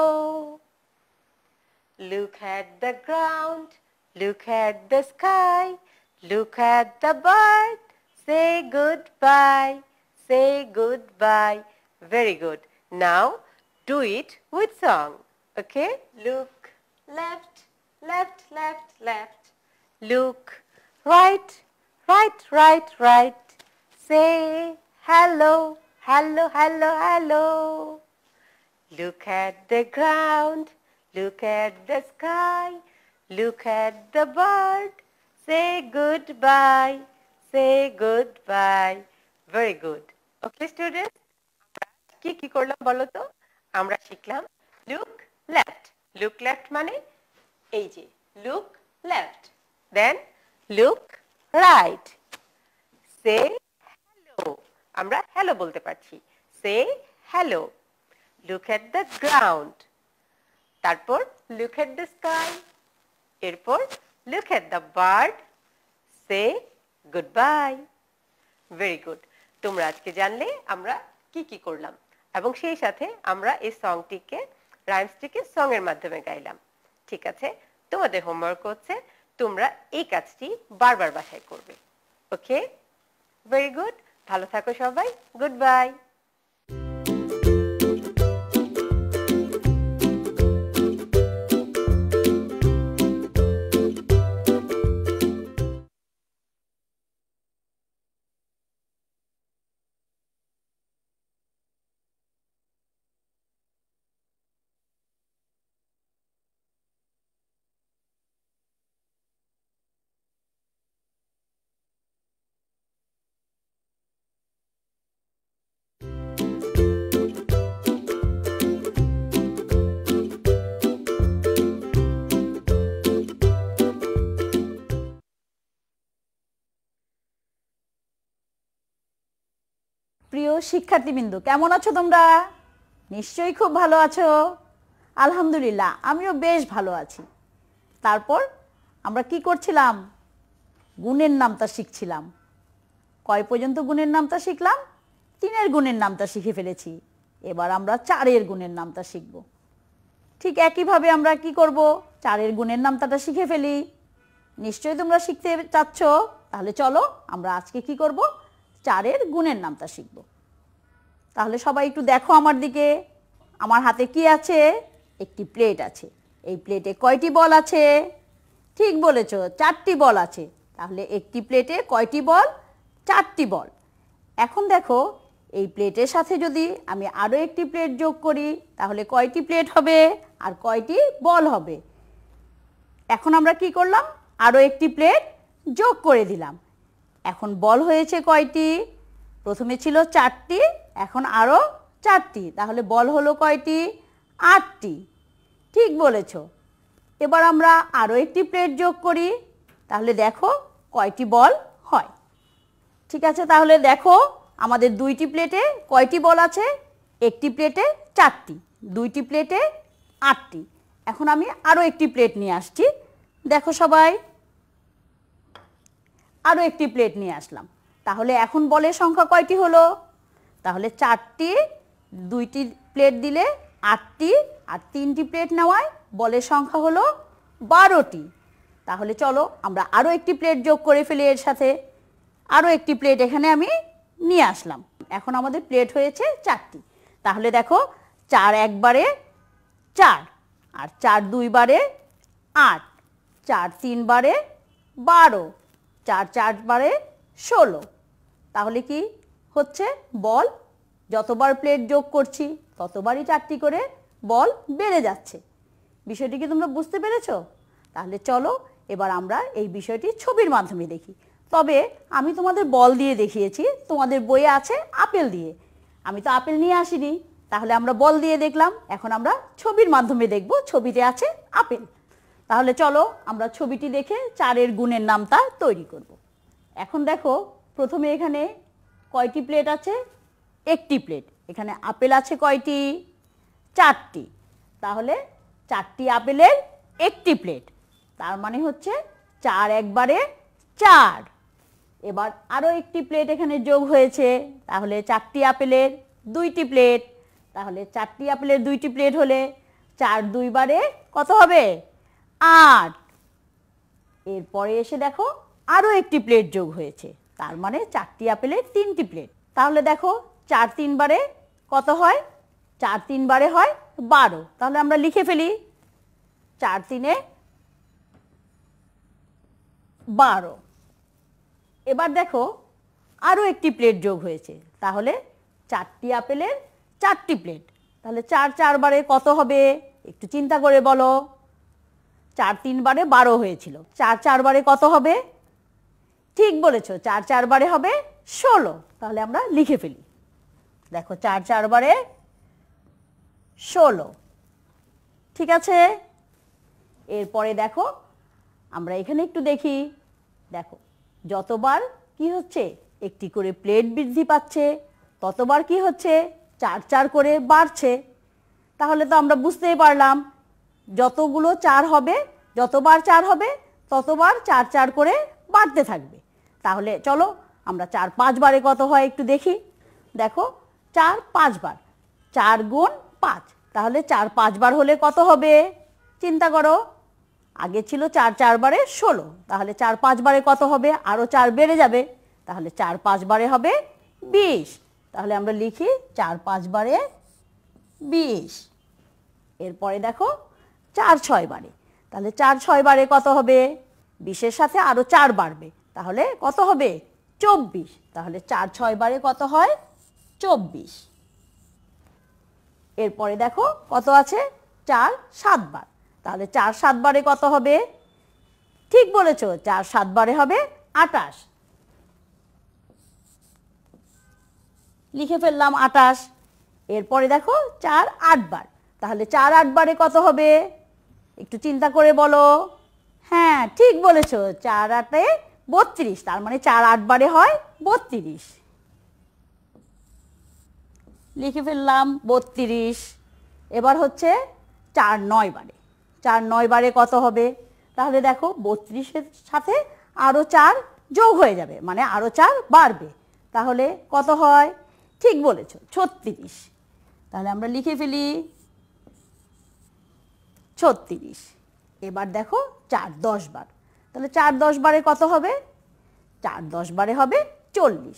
Look at the ground. Look at the sky. Look at the bird. Say goodbye. Say goodbye. Very good. Now do it with song. Okay? Look left, left, left, left. Look right, right, right, right. Say hello, hello, hello, hello. Look at the ground. Look at the sky. Look at the bird. Say goodbye. Say goodbye. Very good. Okay students, কি করলাম বলো তো? আমরা শিখলাম look left. Look left মানে এই যে look left. Then look right. Say hello. আমরা hello বলতে পারছি. Say hello. Look at the ground. তারপর look at the sky. এরপর look at the bird. Say goodbye. Very good. তোমরা আজকে জানলে আমরা কি করলাম এবং সেই সাথে আমরা এই সংটিকে রাইমসটিকে সং এর মাধ্যমে গাইলাম। ঠিক আছে? তোমাদের হোমওয়ার্ক হচ্ছে তোমরা এই কাজটি বারবার বাসায় করবে। ওকে? Very good. ভালো থাকো সবাই। Goodbye. প্রিয় শিক্ষার্থীবৃন্দ, কেমন আছো তোমরা? নিশ্চয়ই খুব ভালো আছো। আলহামদুলিল্লাহ, আমিও বেশ ভালো আছি। তারপর আমরা কি করছিলাম? গুণের নামতা শিখছিলাম। কয় পর্যন্ত গুণের নামতা শিখলাম? 3-এর গুণের নামতা শিখে ফেলেছি। এবার আমরা 4-এর গুণের নামতা শিখব। ঠিক একইভাবে আমরা কি করব? 4-এর গুণের নামতাটা শিখে ফেলি। নিশ্চয়ই তোমরা শিখতে চাচ্ছ। তাহলে চলো আমরা আজকে কি করব? 4-এর গুণের নামতা শিখব। তাহলে সবাই একটু দেখো আমার দিকে। আমার হাতে কি আছে? একটি প্লেট আছে। এই প্লেটে কয়টি বল আছে? ঠিক বলেছ, 4টি বল আছে। তাহলে একটি প্লেটে কয়টি বল? 4টি বল। এখন দেখো, এই প্লেটের সাথে যদি আমি আরও একটি প্লেট যোগ করি, তাহলে কয়টি প্লেট হবে আর কয়টি বল হবে? এখন আমরা কি করলাম? আরও একটি প্লেট যোগ করে দিলাম। এখন বল হয়েছে কয়টি? প্রথমে ছিল 4টি, এখন আরও 4টি। তাহলে বল হলো কয়টি? 8টি। ঠিক বলেছ। এবার আমরা আরও একটি প্লেট যোগ করি, তাহলে দেখো কয়টি বল হয়। ঠিক আছে, তাহলে দেখো আমাদের 2টি প্লেটে কয়টি বল আছে? একটি প্লেটে 4টি, 2টি প্লেটে 8টি। এখন আমি আরও একটি প্লেট নিয়ে আসছি। দেখো সবাই, আরও একটি প্লেট নিয়ে আসলাম। তাহলে এখন বলের সংখ্যা কয়টি হলো? তাহলে 4টি, 2টি প্লেট দিলে 8টি, আর 3টি প্লেট নেওয়ায় বলের সংখ্যা হলো 12টি। তাহলে চলো আমরা আরও একটি প্লেট যোগ করে ফেলি এর সাথে। আরও একটি প্লেট এখানে আমি নিয়ে আসলাম। এখন আমাদের প্লেট হয়েছে 4টি। তাহলে দেখো, 4 একবারে 4, আর 4 দুইবারে 8, 4 তিনবারে 12, 4 চারবারে 16। তাহলে কি হচ্ছে? বল যতবার প্লেট যোগ করছি ততবারই 4টি করে বল বেড়ে যাচ্ছে। বিষয়টি কি তোমরা বুঝতে পেরেছো? তাহলে চলো এবার আমরা এই বিষয়টি ছবির মাধ্যমে দেখি। তবে আমি তোমাদের বল দিয়ে দেখিয়েছি, তোমাদের বইয়ে আছে আপেল দিয়ে। আমি তো আপেল নিয়ে আসিনি, তাহলে আমরা বল দিয়ে দেখলাম। এখন আমরা ছবির মাধ্যমে দেখব, ছবিতে আছে আপেল। তাহলে চলো আমরা ছবিটি দেখে 4-এর গুণের নামতা তৈরি করব। এখন দেখো, প্রথমে এখানে কয়টি প্লেট আছে? একটি প্লেট। এখানে আপেল আছে কয়টি? 4টি। তাহলে 4টি আপেলের একটি প্লেট, তার মানে হচ্ছে 4 একবারে 4। এবার আরও একটি প্লেট এখানে যোগ হয়েছে, তাহলে 4টি আপেলের 2টি প্লেট। তাহলে 4টি আপেলের 2টি প্লেট হলে 4 দুইবারে কত হবে? 8। এরপরে এসে দেখো আরও একটি প্লেট যোগ হয়েছে, তার মানে 4টি আপেলের 3টি প্লেট। তাহলে দেখো 4 তিনবারে কত হয়? 4 তিনবারে হয় 12। তাহলে আমরা লিখে ফেলি 4 তিনে 12। এবার দেখো আরও একটি প্লেট যোগ হয়েছে, তাহলে 4টি আপেলের 4টি প্লেট। তাহলে 4 চারবারে কত হবে? একটু চিন্তা করে বলো। 4 তিনবারে 12 হয়েছিল, 4 চারবারে কত হবে? ঠিক বলেছো, 4 চারবারে হবে 16। তাহলে আমরা লিখে ফেলি। দেখো 4 চারবারে 16। ঠিক আছে, এরপরে দেখো আমরা এখানে একটু দেখি। দেখো যতবার কি হচ্ছে? একটি করে প্লেট বৃদ্ধি পাচ্ছে, ততবার কি হচ্ছে? 4 4 করে বাড়ছে। তাহলে তো আমরা বুঝতেই পারলাম, যতগুলো 4 হবে, যতবার 4 হবে ততবার 4 4 করে বাড়তে থাকবে। তাহলে চলো আমরা 4 5 বারে কত হয় একটু দেখি। দেখো 4 5 বার, 4 গুণ 5। তাহলে 4 5 বার হলে কত হবে? চিন্তা করো, আগে ছিল 4 4 বারে 16, তাহলে 4 5 বারে কত হবে? আরও 4 বেড়ে যাবে, তাহলে 4 5 বারে হবে 20। তাহলে আমরা লিখি 4 5 বারে 20। এরপরে দেখো 4 6 বারে, তাহলে 4 6 বারে কত হবে? 20-এর সাথে আরো 4 বাড়বে, তাহলে কত হবে? 24। তাহলে 4 6 বারে কত হয়? 24। এরপরে দেখো কত আছে? 4 7 বার, তাহলে 4 7 বারে কত হবে? ঠিক বলেছো, 4 7 বারে হবে 28। লিখে ফেললাম 28। এরপরে দেখো 4 8 বার, তাহলে 4 8 বারে কত হবে? একটু চিন্তা করে বলো। হ্যাঁ ঠিক বলেছো, 4 8-এ 32, তার মানে 4 8 বারে হয় 32। লিখে ফেললাম 32। এবার হচ্ছে 4 9 বারে, 4 9 বারে কত হবে? তাহলে দেখো 32-এর সাথে আরো 4 যোগ হয়ে যাবে, মানে আরো 4 বাড়বে, তাহলে কত হয়? ঠিক বলেছো, 36। তাহলে আমরা লিখে ফেলি 36। এবার দেখো 4 10 বার, তাহলে 4 10 বারে কত হবে? 4 10 বারে হবে 40।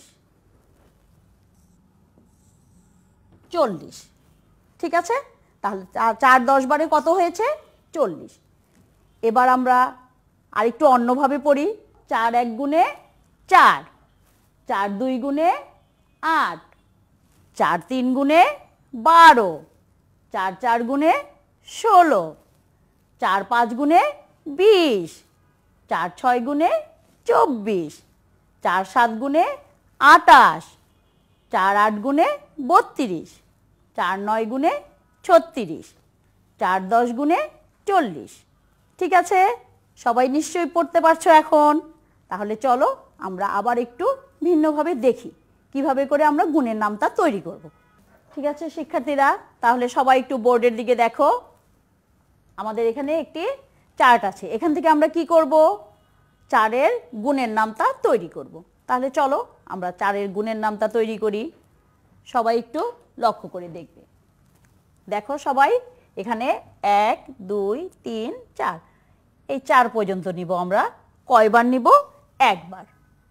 40, ঠিক আছে। তাহলে 4 10 বারে কত হয়েছে? 40। এবার আমরা আরেকটু অন্যভাবে পড়ি। 4 1 গুণে 4, 4 2 গুণে 8, 4 3 গুণে 12, 4 4 গুণে 16, 4 5 গুণে 20, 4 6 গুণে 24, 4 7 গুণে 28, 4 8 গুণে 32, 4 9 গুণে 36, 4 10 গুণে 40। ঠিক আছে, সবাই নিশ্চয়ই পড়তে পারছো এখন। তাহলে চলো আমরা আবার একটু ভিন্নভাবে দেখি কিভাবে করে আমরা গুণের নামতা তৈরি করব। ঠিক আছে শিক্ষার্থীরা, তাহলে সবাই একটু বোর্ডের দিকে দেখো। আমাদের এখানে একটি চার্ট আছে, এখান থেকে আমরা কি করব? 4-এর গুণের নামতা তৈরি করব। তাহলে চলো আমরা 4-এর গুণের নামতা তৈরি করি। সবাই একটু লক্ষ্য করে দেখবে। দেখো সবাই, এখানে 1 2 3 4, এই 4 পর্যন্ত নিব আমরা। কয়বার নিব? একবার।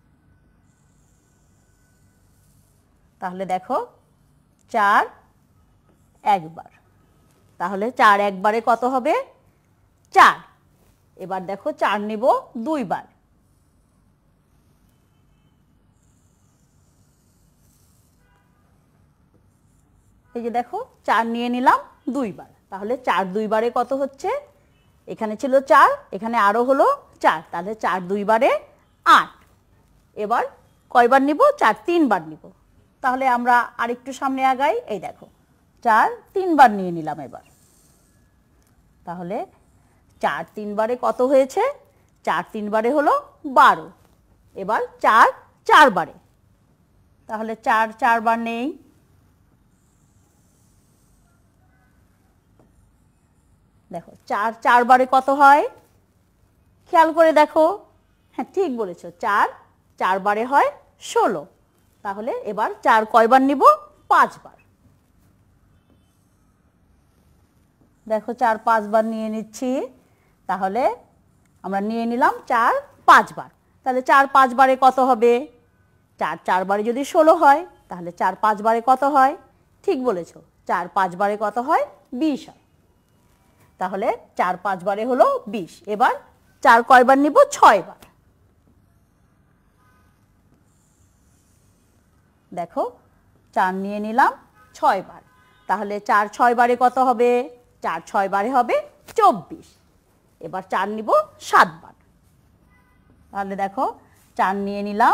তাহলে দেখো 4 একবার, তাহলে 4 একবারে কত হবে? 4। এবার দেখো 4 নিব 2 বার, এই যে দেখো 4 নিয়ে নিলাম 2 বার, তাহলে 4 2 বারে কত হচ্ছে? এখানে ছিল 4, এখানে আরো হলো 4, তাহলে 4 2 বারে 8। এবার কয়বার নিব? 4 3 বার নিব। তাহলে আমরা আরেকটু সামনে আগাই। এই দেখো 4 3 বার নিয়ে নিলাম এবার, তাহলে 4 3 বারে কত হয়েছে? 4 3 বারে হলো 12। এবার 4 4 বারে, তাহলে 4 4 বার নেই। দেখো 4 4 বারে কত হয়? খেয়াল করে দেখো। হ্যাঁ ঠিক বলেছো, 4 4 বারে হয় 16। তাহলে এবার 4 কয়বার নিব? 5 বার। দেখো 4 5 বার নিয়ে নিচ্ছি, তাহলে আমরা নিয়ে নিলাম 4 5 বার। তাহলে 4 5 বারে কত হবে? 4 4 বারে যদি 16 হয়, তাহলে 4 5 বারে কত হয়? ঠিক বলেছো, 4 5 বারে কত হয়? 20 হয়। তাহলে 4 5 বারে হলো 20। এবার 4 কয়বার নিব? 6 বার। দেখো 4 নিয়ে নিলাম 6 বার, তাহলে 4 6 বারে কত হবে? 4 6 বারে হবে 24। এবার 4 নিব 7 বার, তাহলে দেখো 4 নিয়ে নিলাম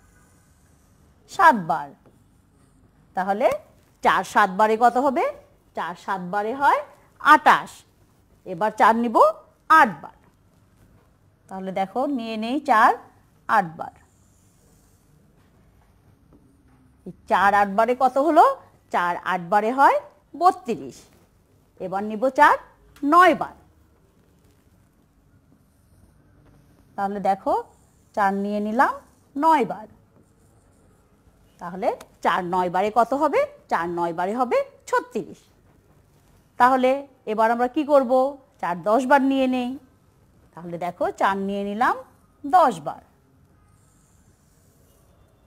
7 বার, তাহলে 4 7 বারে কত হবে? 4 7 বারে হয় 28। এবার 4 নিব 8 বার, তাহলে দেখো নিয়ে নেই 4 8 বার। 4 8 বারে কত হলো? 4 8 বারে হয় 32। এবার নিব 4 9 বার, তাহলে দেখো 4 নিয়ে নিলাম 9 বার, তাহলে 4 9 বারে কত হবে? 4 9 বারে হবে 36। তাহলে এবার আমরা কি করব? 4 10 বার নিয়ে নেই, তাহলে দেখো 4 নিয়ে নিলাম 10 বার,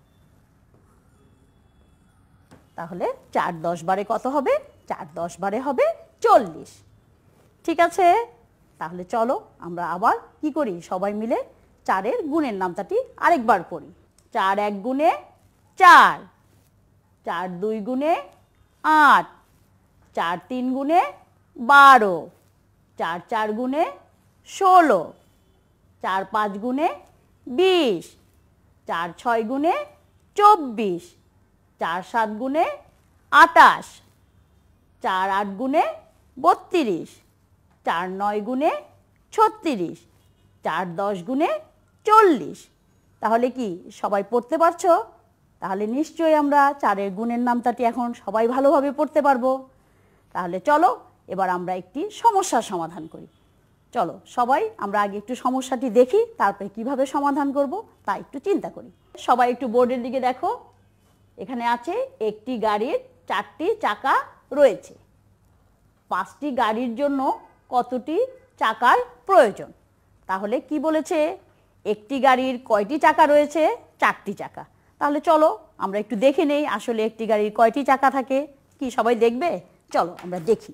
তাহলে 4 10 বারে কত হবে? 4 10 বারে হবে 40। ঠিক আছে, তাহলে চলো আমরা আবার কি করি, সবাই মিলে 4-এর গুণের নামতাটি আরেকবার পড়ি। 4 1 গুণে 4, 4 2 গুণে 8, 4 3 গুণে 12, 4 4 গুণে 16, 4 5 গুণে 20, 4 6 গুণে 24, 4 7 গুণে 28, 4 8 গুণে 32, 4 9 গুণে 36, 4 10 গুণে 40। তাহলে কি সবাই পড়তে পারছো? তাহলে নিশ্চয়ই আমরা 4-এর গুণের নামতাটি এখন সবাই ভালোভাবে পড়তে পারবো। তাহলে চলো এবার আমরা একটি সমস্যার সমাধান করি। চলো সবাই আমরা আগে একটু সমস্যাটি দেখি, তারপরে কিভাবে সমাধান করব তা একটু চিন্তা করি। সবাই একটু বোর্ডের দিকে দেখো। এখানে আছে একটি গাড়ির 4টি চাকা রয়েছে। 5টি গাড়ির জন্য কতটি চাকার প্রয়োজন? তাহলে কি বলেছে, একটি গাড়ির কয়টি চাকা রয়েছে? 4টি চাকা। তাহলে চলো আমরা একটু দেখে নেই আসলে একটি গাড়ির কয়টি চাকা থাকে। কি সবাই দেখবে? চলো আমরা দেখি।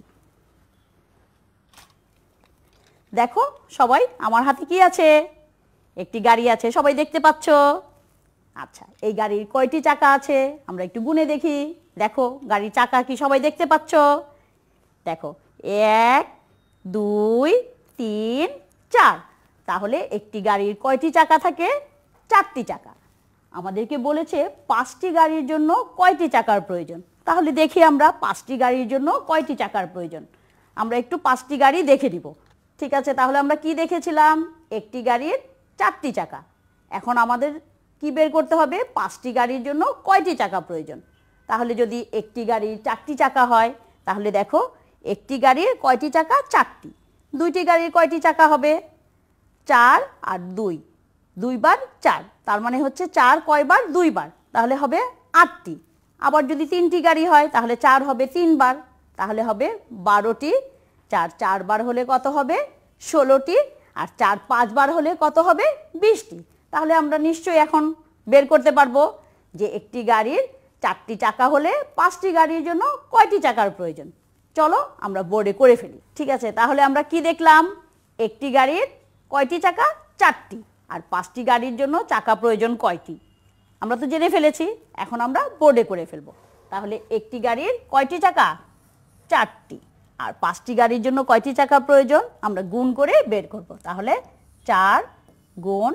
দেখো সবাই, আমার হাতে কি আছে? একটি গাড়ি আছে, সবাই দেখতে পাচ্ছ? আচ্ছা, এই গাড়ির কয়টি চাকা আছে আমরা একটু গুনে দেখি। দেখো গাড়ির চাকা কি সবাই দেখতে পাচ্ছ? দেখো 1 2 3 4। তাহলে একটি গাড়ির কয়টি চাকা থাকে? 4টি চাকা। আমাদেরকে বলেছে 5টি গাড়ির জন্য কয়টি চাকার প্রয়োজন। তাহলে দেখি আমরা 5টি গাড়ির জন্য কয়টি চাকার প্রয়োজন। আমরা একটু 5টি গাড়ি দেখে নিব। ঠিক আছে, তাহলে আমরা কি দেখেছিলাম? একটি গাড়ির 4টি চাকা। এখন আমাদের কি বের করতে হবে? 5টি গাড়ির জন্য কয়টি চাকা প্রয়োজন। তাহলে যদি একটি গাড়ির 4টি চাকা হয়, তাহলে দেখো একটি গাড়ির কয়টি চাকা? 4টি। দুইটি গাড়ির কয়টি চাকা হবে? 4 আর 2, 2 বার 4, তার মানে হচ্ছে 4 কয়বার? 2 বার, তাহলে হবে 8টি। আবার যদি 3টি গাড়ি হয় তাহলে 4 হবে 3 বার, তাহলে হবে 12টি। 4 4 বার হলে কত হবে? 16টি। আর 4 5 বার হলে কত হবে? 20টি। তাহলে আমরা নিশ্চয়ই এখন বের করতে পারবো যে একটি গাড়ির 4টি চাকা হলে 5টি গাড়ির জন্য কয়টি চাকার প্রয়োজন। চলো আমরা বোর্ডে করে ফেলি। ঠিক আছে, তাহলে আমরা কি দেখলাম? একটি গাড়ির কয়টি চাকা? 4টি। আর 5টি গাড়ির জন্য চাকা প্রয়োজন কয়টি আমরা তো জেনে ফেলেছি। এখন আমরা বোর্ডে করে ফেলবো। তাহলে একটি গাড়ির কয়টি চাকা? 4টি। আর 5টি গাড়ির জন্য কয়টি চাকা প্রয়োজন আমরা গুণ করে বের করব। তাহলে 4 গুণ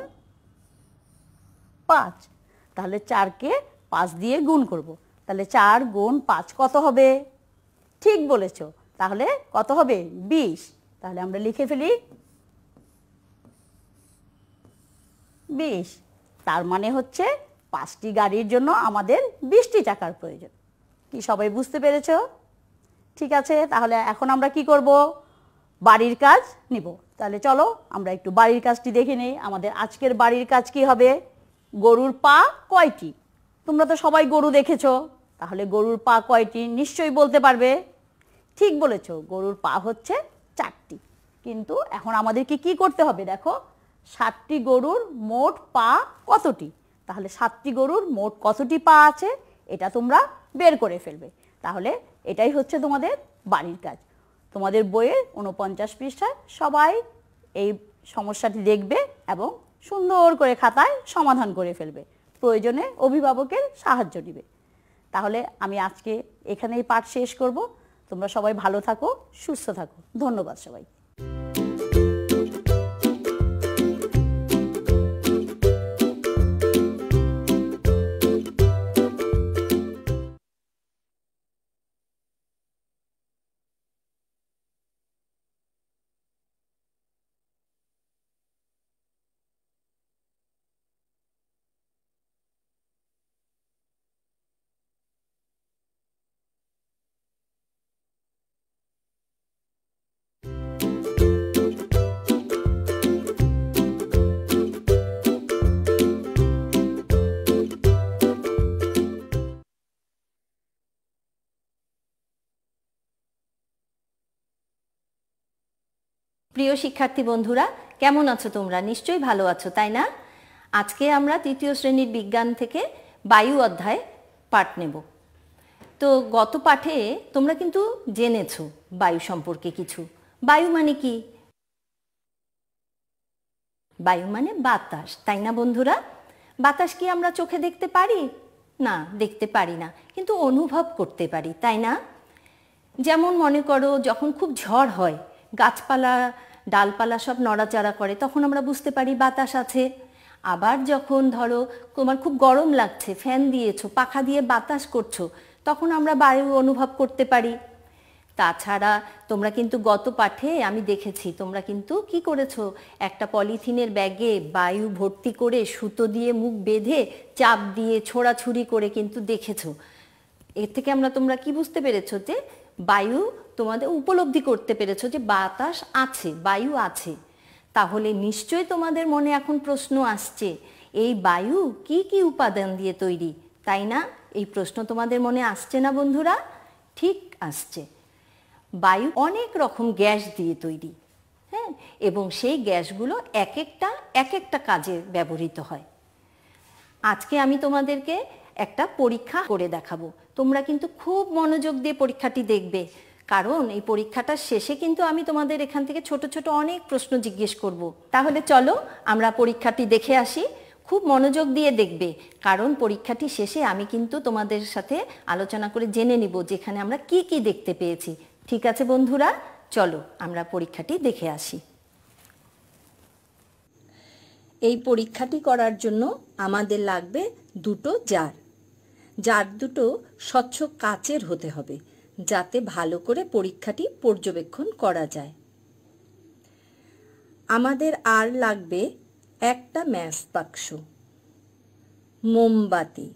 5। তাহলে 4কে 5 দিয়ে গুণ করব। তাহলে 4 গুণ 5 কত হবে? ঠিক বলেছো, তাহলে কত হবে? 20। তাহলে আমরা লিখে ফেলি 20। তার মানে হচ্ছে 5টি গাড়ির জন্য আমাদের 20টি চাকার প্রয়োজন। কি সবাই বুঝতে পেরেছো? ঠিক আছে, তাহলে এখন আমরা কি করব? বাড়ির কাজ নিব। তাহলে চলো আমরা একটু বাড়ির কাজটি দেখে নেই। আমাদের আজকের বাড়ির কাজ কি হবে? গরুর পা কয়টি? তোমরা তো সবাই গরু দেখেছো, তাহলে গরুর পা কয়টি নিশ্চয়ই বলতে পারবে। ঠিক বলেছো, গরুর পা হচ্ছে 4টি। কিন্তু এখন আমাদেরকে কি করতে হবে? দেখো 7টি গরুর মোট পা কতটি? তাহলে 7টি গরুর মোট কতটি পা আছে এটা তোমরা বের করে ফেলবে। তাহলে এটাই হচ্ছে তোমাদের বাড়ির কাজ। তোমাদের বইয়ের 49 পৃষ্ঠায় সবাই এই সমস্যাটি দেখবে এবং সুন্দর করে খাতায় সমাধান করে ফেলবে। প্রয়োজনে অভিভাবকের সাহায্য নেবে। তাহলে আমি আজকে এখানেই পাঠ শেষ করব। তোমরা সবাই ভালো থাকো, সুস্থ থাকো। ধন্যবাদ সবাই। প্রিয় শিক্ষার্থী বন্ধুরা, কেমন আছো তোমরা? নিশ্চয়ই ভালো আছো, তাই না? আজকে আমরা তৃতীয় শ্রেণীর বিজ্ঞান থেকে বায়ু অধ্যায় পাঠ নেব। তো গত পাঠে তোমরা কিন্তু জেনেছো বায়ু সম্পর্কে কিছু। বায়ু মানে কি? বায়ু মানে বাতাস, তাই না বন্ধুরা? বাতাস কি আমরা চোখে দেখতে পারি? না, দেখতে পারি না, কিন্তু অনুভব করতে পারি, তাই না? যেমন মনে করো যখন খুব ঝড় হয়, গাছপালা ডালপালা সব নড়াচড়া করে, তখন আমরা বুঝতে পারি বাতাস আছে। আবার যখন ধরো তোমার খুব গরম লাগছে, ফ্যান দিয়েছো, পাখা দিয়ে বাতাস করছো, তখন আমরা বায়ু অনুভব করতে পারি। তাছাড়া তোমরা কিন্তু গত পাঠে আমি দেখেছি তোমরা কিন্তু কি করেছো, একটা পলিথিনের ব্যাগে বায়ু ভর্তি করে সুতো দিয়ে মুখ বেঁধে চাপ দিয়ে ছোড়াছুড়ি করে কিন্তু দেখেছো। এর থেকে তোমরা কি বুঝতে পেরেছো? যে বায়ু তোমাদের উপলব্ধি করতে পেরেছো যে বাতাস আছে, বায়ু আছে। তাহলে নিশ্চয়ই তোমাদের মনে এখন প্রশ্ন আসছে, এই বায়ু কি কি উপাদান দিয়ে তৈরি, তাই না? এই প্রশ্ন তোমাদের মনে আসছে না বন্ধুরা? ঠিক আসছে। বায়ু অনেক রকম গ্যাস দিয়ে তৈরি, হ্যাঁ, এবং সেই গ্যাসগুলো এক একটা কাজে ব্যবহৃত হয়। আজকে আমি তোমাদেরকে একটা পরীক্ষা করে দেখাবো। তোমরা কিন্তু খুব মনোযোগ দিয়ে পরীক্ষাটি দেখবে, কারণ এই পরীক্ষাটার শেষে কিন্তু আমি তোমাদের এখান থেকে ছোট ছোট অনেক প্রশ্ন জিজ্ঞেস করব। তাহলে চলো আমরা পরীক্ষাটি দেখে আসি। খুব মনোযোগ দিয়ে দেখবে, কারণ পরীক্ষাটি শেষে আমি কিন্তু তোমাদের সাথে আলোচনা করে জেনে নিব যেখানে আমরা কি কি দেখতে পেয়েছি। ঠিক আছে বন্ধুরা, চলো আমরা পরীক্ষাটি দেখে আসি। এই পরীক্ষাটি করার জন্য আমাদের লাগবে দুটো জার। জার দুটো স্বচ্ছ কাচের হতে হবে, যাতে ভালো করে পরীক্ষাটি পর্যবেক্ষণ করা যায়। আমাদের আর লাগবে একটা ম্যাচ বাক্স, মোমবাতি,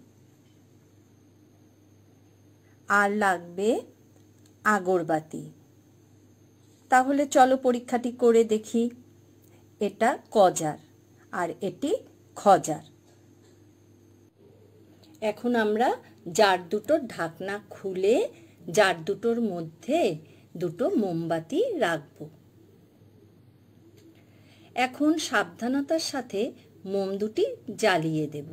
আর লাগবে আগরবাতি। তাহলে চলো পরীক্ষাটি করে দেখি। এটা কজার আর এটি খজার। এখন আমরা জার দুটোর ঢাকনা খুলে জার দুটোর মধ্যে দুটো মোমবাতি রাখব। এখন সাবধানতার সাথে মোম দুটি জ্বালিয়ে দেব।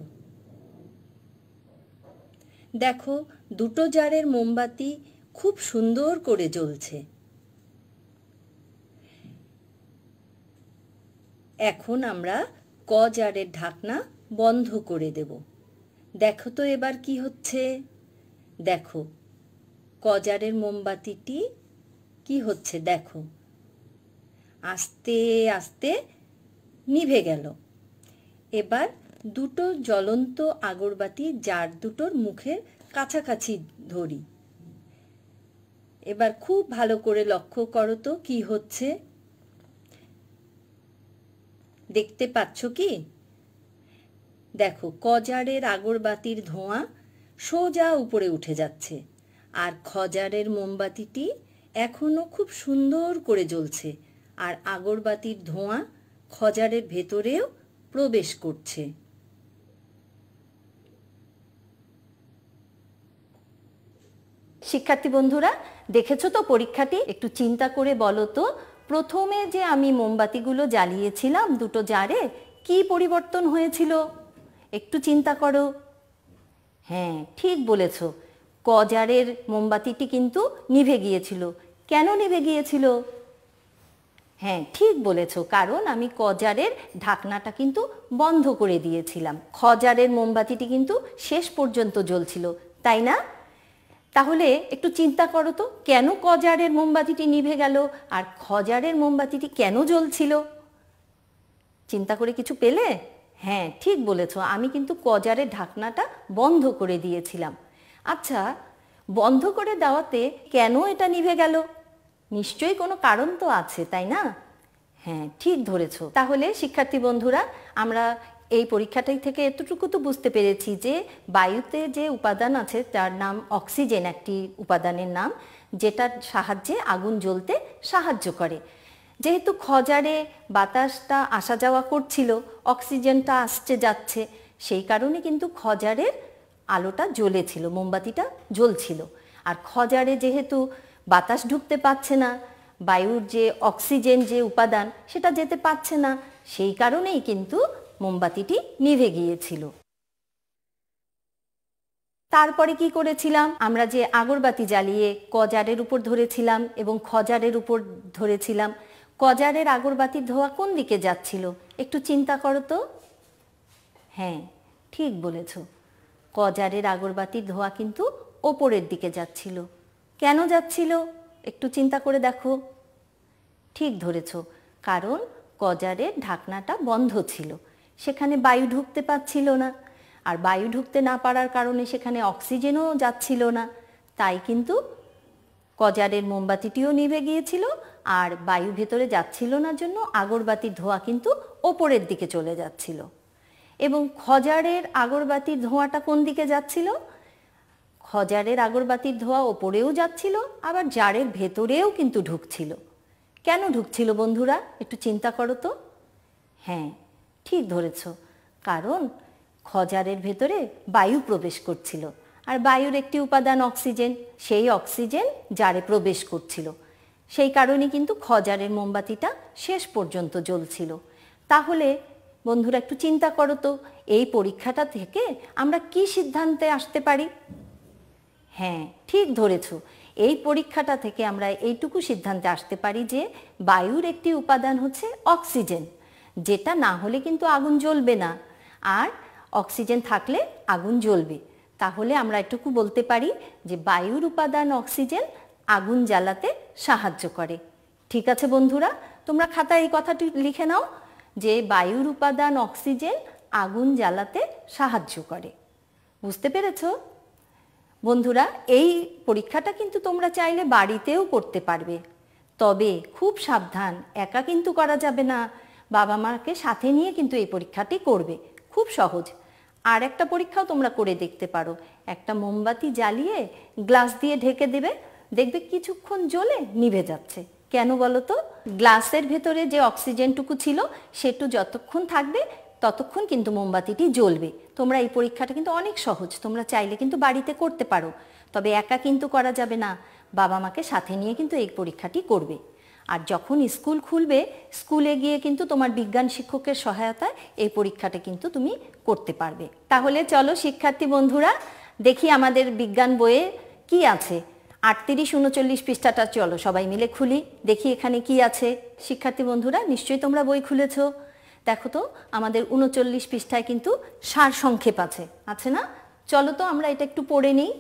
দেখো দুটো জারের মোমবাতি খুব সুন্দর করে জ্বলছে। এখন আমরা ক জারের ঢাকনা বন্ধ করে দেব। দেখো তো এবার কি হচ্ছে। দেখো ক জারের মোমবাতিটি কি হচ্ছে, দেখো আস্তে আস্তে নিভে গেল। এবার দুটো জ্বলন্ত আগরবাতি জার দুটোর মুখের কাছাকাছি ধরি। এবার খুব ভালো করে লক্ষ্য করো তো কি হচ্ছে। দেখতে পাচ্ছ কি? দেখো কজারের আগরবাতির ধোঁয়া সোজা উপরে উঠে যাচ্ছে, আর খজারের মোমবাতিটি এখনো খুব সুন্দর করে জ্বলছে, আর আগরবাতির ধোঁয়া খজারের ভেতরেও প্রবেশ করছে। শিক্ষার্থী বন্ধুরা, দেখেছো তো পরীক্ষাটি? একটু চিন্তা করে বলো তো, প্রথমে যে আমি মোমবাতিগুলো জ্বালিয়েছিলাম দুটো জারে, কি পরিবর্তন হয়েছিল? একটু চিন্তা করো। হ্যাঁ, ঠিক বলেছো, কজারের মোমবাতিটি কিন্তু নিভে গিয়েছিল। কেন নিভে গিয়েছিল? হ্যাঁ, ঠিক বলেছো, কারণ আমি কজারের ঢাকনাটা কিন্তু বন্ধ করে দিয়েছিলাম। খজারের মোমবাতিটি কিন্তু শেষ পর্যন্ত জ্বলছিল, তাই না? তাহলে একটু চিন্তা করো তো, কেন কজারের মোমবাতিটি নিভে গেল আর খজারের মোমবাতিটি কেন জ্বলছিল? চিন্তা করে কিছু পেলে? হ্যাঁ, ঠিক বলেছো, আমি কিন্তু কজারের ঢাকনাটা বন্ধ করে দিয়েছিলাম। আচ্ছা, বন্ধ করে দেওয়াতে কেন এটা নিভে গেল? নিশ্চয়ই কোনো কারণ তো আছে, তাই না? হ্যাঁ, ঠিক ধরেছো। তাহলে শিক্ষার্থী বন্ধুরা, আমরা এই পরীক্ষাটি থেকে এতটুকু তো বুঝতে পেরেছি যে বায়ুতে যে উপাদান আছে তার নাম অক্সিজেন, একটি উপাদানের নাম, যেটার সাহায্যে আগুন জ্বলতে সাহায্য করে। যেহেতু খজারে বাতাসটা আসা যাওয়া করছিল, অক্সিজেনটা আসছে যাচ্ছে, সেই কারণে কিন্তু খজারের আলোটা জ্বলেছিল, মোমবাতিটা জ্বলছিল। আর খজারে যেহেতু বাতাস ঢুকতে পারছে না, বায়ুর যে অক্সিজেন যে উপাদান সেটা যেতে পারছে না, সেই কারণেই কিন্তু মোমবাতিটি নিভে গিয়েছিল। তারপরে কি করেছিলাম, আমরা যে আগরবাতি জ্বালিয়ে কজারের উপর ধরেছিলাম এবং খজারের উপর ধরেছিলাম, কজারের আগরবাতির ধোঁয়া কোন দিকে যাচ্ছিল একটু চিন্তা করো তো। হ্যাঁ, ঠিক বলেছ, কজারের আগরবাতির ধোঁয়া কিন্তু ওপরের দিকে যাচ্ছিল। কেন যাচ্ছিল একটু চিন্তা করে দেখো। ঠিক ধরেছ, কারণ কজারের ঢাকনাটা বন্ধ ছিল, সেখানে বায়ু ঢুকতে পারছিল না, আর বায়ু ঢুকতে না পারার কারণে সেখানে অক্সিজেনও যাচ্ছিল না, তাই কিন্তু কজারের মোমবাতিটিও নিভে গিয়েছিল, আর বায়ু ভেতরে যাচ্ছিল না জন্য আগরবাতির ধোঁয়া কিন্তু ওপরের দিকে চলে যাচ্ছিল। এবং খজারের আগরবাতির ধোঁয়াটা কোন দিকে যাচ্ছিল, খজারের আগরবাতির ধোঁয়া ওপরেও যাচ্ছিল, আবার জারের ভেতরেও কিন্তু ঢুকছিল। কেন ঢুকছিল বন্ধুরা একটু চিন্তা করো তো। হ্যাঁ, ঠিক ধরেছ, কারণ খজারের ভেতরে বায়ু প্রবেশ করছিল, আর বায়ুর একটি উপাদান অক্সিজেন, সেই অক্সিজেন জারে প্রবেশ করছিল, সেই কারণে কিন্তু খজারের মোমবাতিটা শেষ পর্যন্ত জ্বলছিল। তাহলে বন্ধুরা একটু চিন্তা করো তো, এই পরীক্ষাটা থেকে আমরা কি সিদ্ধান্তে আসতে পারি। হ্যাঁ, ঠিক ধরেছ, এই পরীক্ষাটা থেকে আমরা এইটুকু সিদ্ধান্তে আসতে পারি যে বায়ুর একটি উপাদান হচ্ছে অক্সিজেন, যেটা না হলে কিন্তু আগুন জ্বলবে না, আর অক্সিজেন থাকলে আগুন জ্বলবে। তাহলে আমরা এটুকু বলতে পারি যে বায়ুর উপাদান অক্সিজেন আগুন জ্বালাতে সাহায্য করে। ঠিক আছে বন্ধুরা, তোমরা খাতায় এই কথাটি লিখে নাও যে বায়ুর উপাদান অক্সিজেন আগুন জ্বালাতে সাহায্য করে। বুঝতে পেরেছ বন্ধুরা? এই পরীক্ষাটা কিন্তু তোমরা চাইলে বাড়িতেও করতে পারবে, তবে খুব সাবধান, একা কিন্তু করা যাবে না, বাবা মাকে সাথে নিয়ে কিন্তু এই পরীক্ষাটি করবে। খুব সহজ। আর একটা পরীক্ষাও তোমরা করে দেখতে পারো, একটা মোমবাতি জ্বালিয়ে গ্লাস দিয়ে ঢেকে দেবে, দেখবে কিছুক্ষণ জ্বলে নিভে যাচ্ছে। কেন বলো তো? গ্লাসের ভেতরে যে অক্সিজেনটুকু ছিল সেটু যতক্ষণ থাকবে ততক্ষণ কিন্তু মোমবাতিটি জ্বলবে। তোমরা এই পরীক্ষাটা কিন্তু অনেক সহজ, তোমরা চাইলে কিন্তু বাড়িতে করতে পারো, তবে একা কিন্তু করা যাবে না, বাবা মাকে সাথে নিয়ে কিন্তু এই পরীক্ষাটি করবে। আর যখন স্কুল খুলবে, স্কুলে গিয়ে কিন্তু তোমার বিজ্ঞান শিক্ষকের সহায়তায় এই পরীক্ষাটা কিন্তু তুমি করতে পারবে। তাহলে চলো শিক্ষার্থী বন্ধুরা, দেখি আমাদের বিজ্ঞান বইয়ে কি আছে। 38-39 পৃষ্ঠাটা চলো সবাই মিলে খুলি, দেখি এখানে কি আছে। শিক্ষার্থী বন্ধুরা, নিশ্চয়ই তোমরা বই খুলেছো। দেখো তো, আমাদের 39 পৃষ্ঠায় কিন্তু সার সংক্ষেপ আছে না? চলো তো আমরা এটা একটু পড়ে নিই।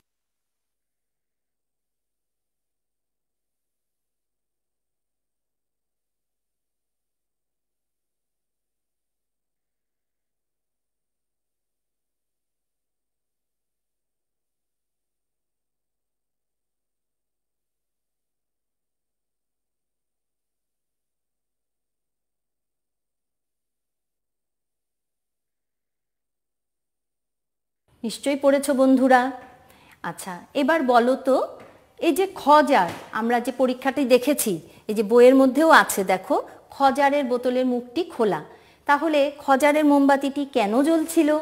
নিশ্চয়ই পড়েছো বন্ধুরা। আচ্ছা, এবার বলো তো, এই যে খজার, আমরা যে পরীক্ষাটি দেখেছি, এই যে বইয়ের মধ্যেও আছে, দেখো খজারের বোতলের মুখটি খোলা, তাহলে খজারের মোমবাতিটি কেন জ্বলছিল?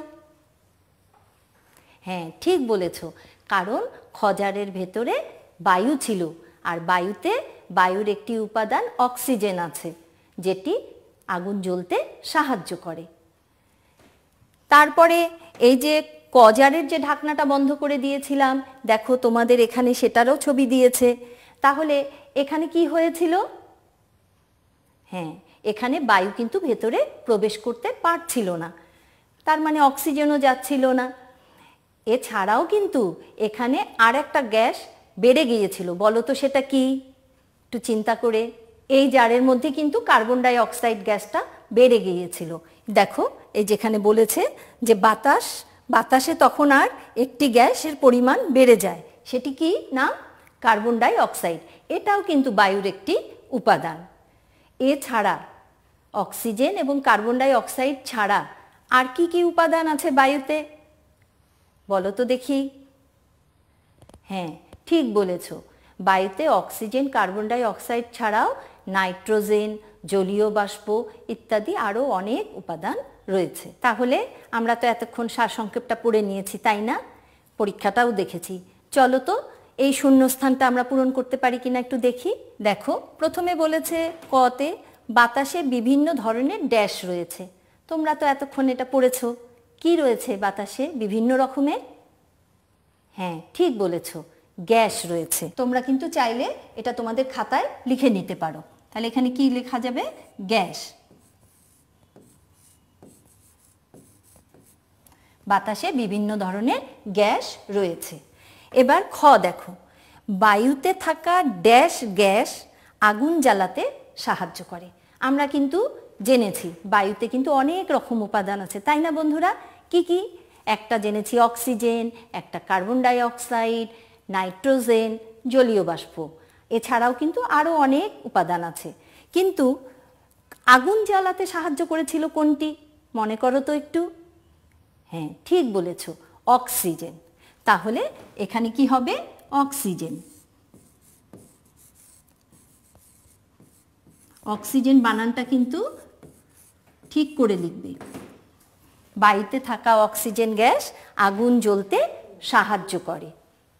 হ্যাঁ, ঠিক বলেছ, কারণ খজারের ভেতরে বায়ু ছিল, আর বায়ুতে বায়ুর একটি উপাদান অক্সিজেন আছে, যেটি আগুন জ্বলতে সাহায্য করে। তারপরে এই যে কজারের যে ঢাকনাটা বন্ধ করে দিয়েছিলাম, দেখো তোমাদের এখানে সেটারও ছবি দিয়েছে। তাহলে এখানে কি হয়েছিল? হ্যাঁ, এখানে বায়ু কিন্তু ভেতরে প্রবেশ করতে পারছিল না, তার মানে অক্সিজেনও যাচ্ছিল না। এছাড়াও কিন্তু এখানে আর একটা গ্যাস বেড়ে গিয়েছিল, বলো তো সেটা কি? একটু চিন্তা করে। এই জারের মধ্যে কিন্তু কার্বন ডাই অক্সাইড গ্যাসটা বেড়ে গিয়েছিল। দেখো, এই যেখানে বলেছে যে বাতাসে তখন আর একটি গ্যাসের পরিমাণ বেড়ে যায়, সেটি কি না? Carbon dioxide. এটাও কিন্তু বায়ুর একটি উপাদান। এছাড়া অক্সিজেন এবং কার্বন ডাই অক্সাইড ছাড়া আর কি কি উপাদান আছে বায়ুতে, বলো তো দেখি। হ্যাঁ, ঠিক বলেছ, বায়ুতে অক্সিজেন, কার্বন ডাই অক্সাইড ছাড়াও নাইট্রোজেন, জলীয় বাষ্প ইত্যাদি আরও অনেক উপাদান রয়েছে। তাহলে আমরা তো এতক্ষণ সারসংক্ষেপটা পড়ে নিয়েছি, তাই না? পরীক্ষাটাও দেখেছি। চলো তো এই শূন্যস্থানটা আমরা পূরণ করতে পারি কিনা একটু দেখি। দেখো, প্রথমে বলেছে কতে বাতাসে বিভিন্ন ধরনের ড্যাশ রয়েছে। তোমরা তো এতক্ষণ এটা পড়েছো। কি রয়েছে বাতাসে বিভিন্ন রকমের? হ্যাঁ ঠিক বলেছ, গ্যাস রয়েছে। তোমরা কিন্তু চাইলে এটা তোমাদের খাতায় লিখে নিতে পারো। তাহলে এখানে কি লেখা যাবে? গ্যাস। বাতাসে বিভিন্ন ধরনের গ্যাস রয়েছে। এবার খ দেখো, বায়ুতে থাকা ড্যাশ গ্যাস আগুন জ্বালাতে সাহায্য করে। আমরা কিন্তু জেনেছি বায়ুতে কিন্তু অনেক রকম উপাদান আছে, তাই না বন্ধুরা? কি কি? একটা জেনেছি অক্সিজেন, একটা কার্বন ডাই অক্সাইড, নাইট্রোজেন, জলীয় বাষ্প। এছাড়াও কিন্তু আরও অনেক উপাদান আছে। কিন্তু আগুন জ্বালাতে সাহায্য করেছিল কোনটি? মনে করো তো একটু। হ্যাঁ ঠিক বলেছ, অক্সিজেন। তাহলে এখানে কি হবে? অক্সিজেন। অক্সিজেন বানানটা কিন্তু ঠিক করে লিখবে। বায়ুতে থাকা অক্সিজেন গ্যাস আগুন জ্বলতে সাহায্য করে।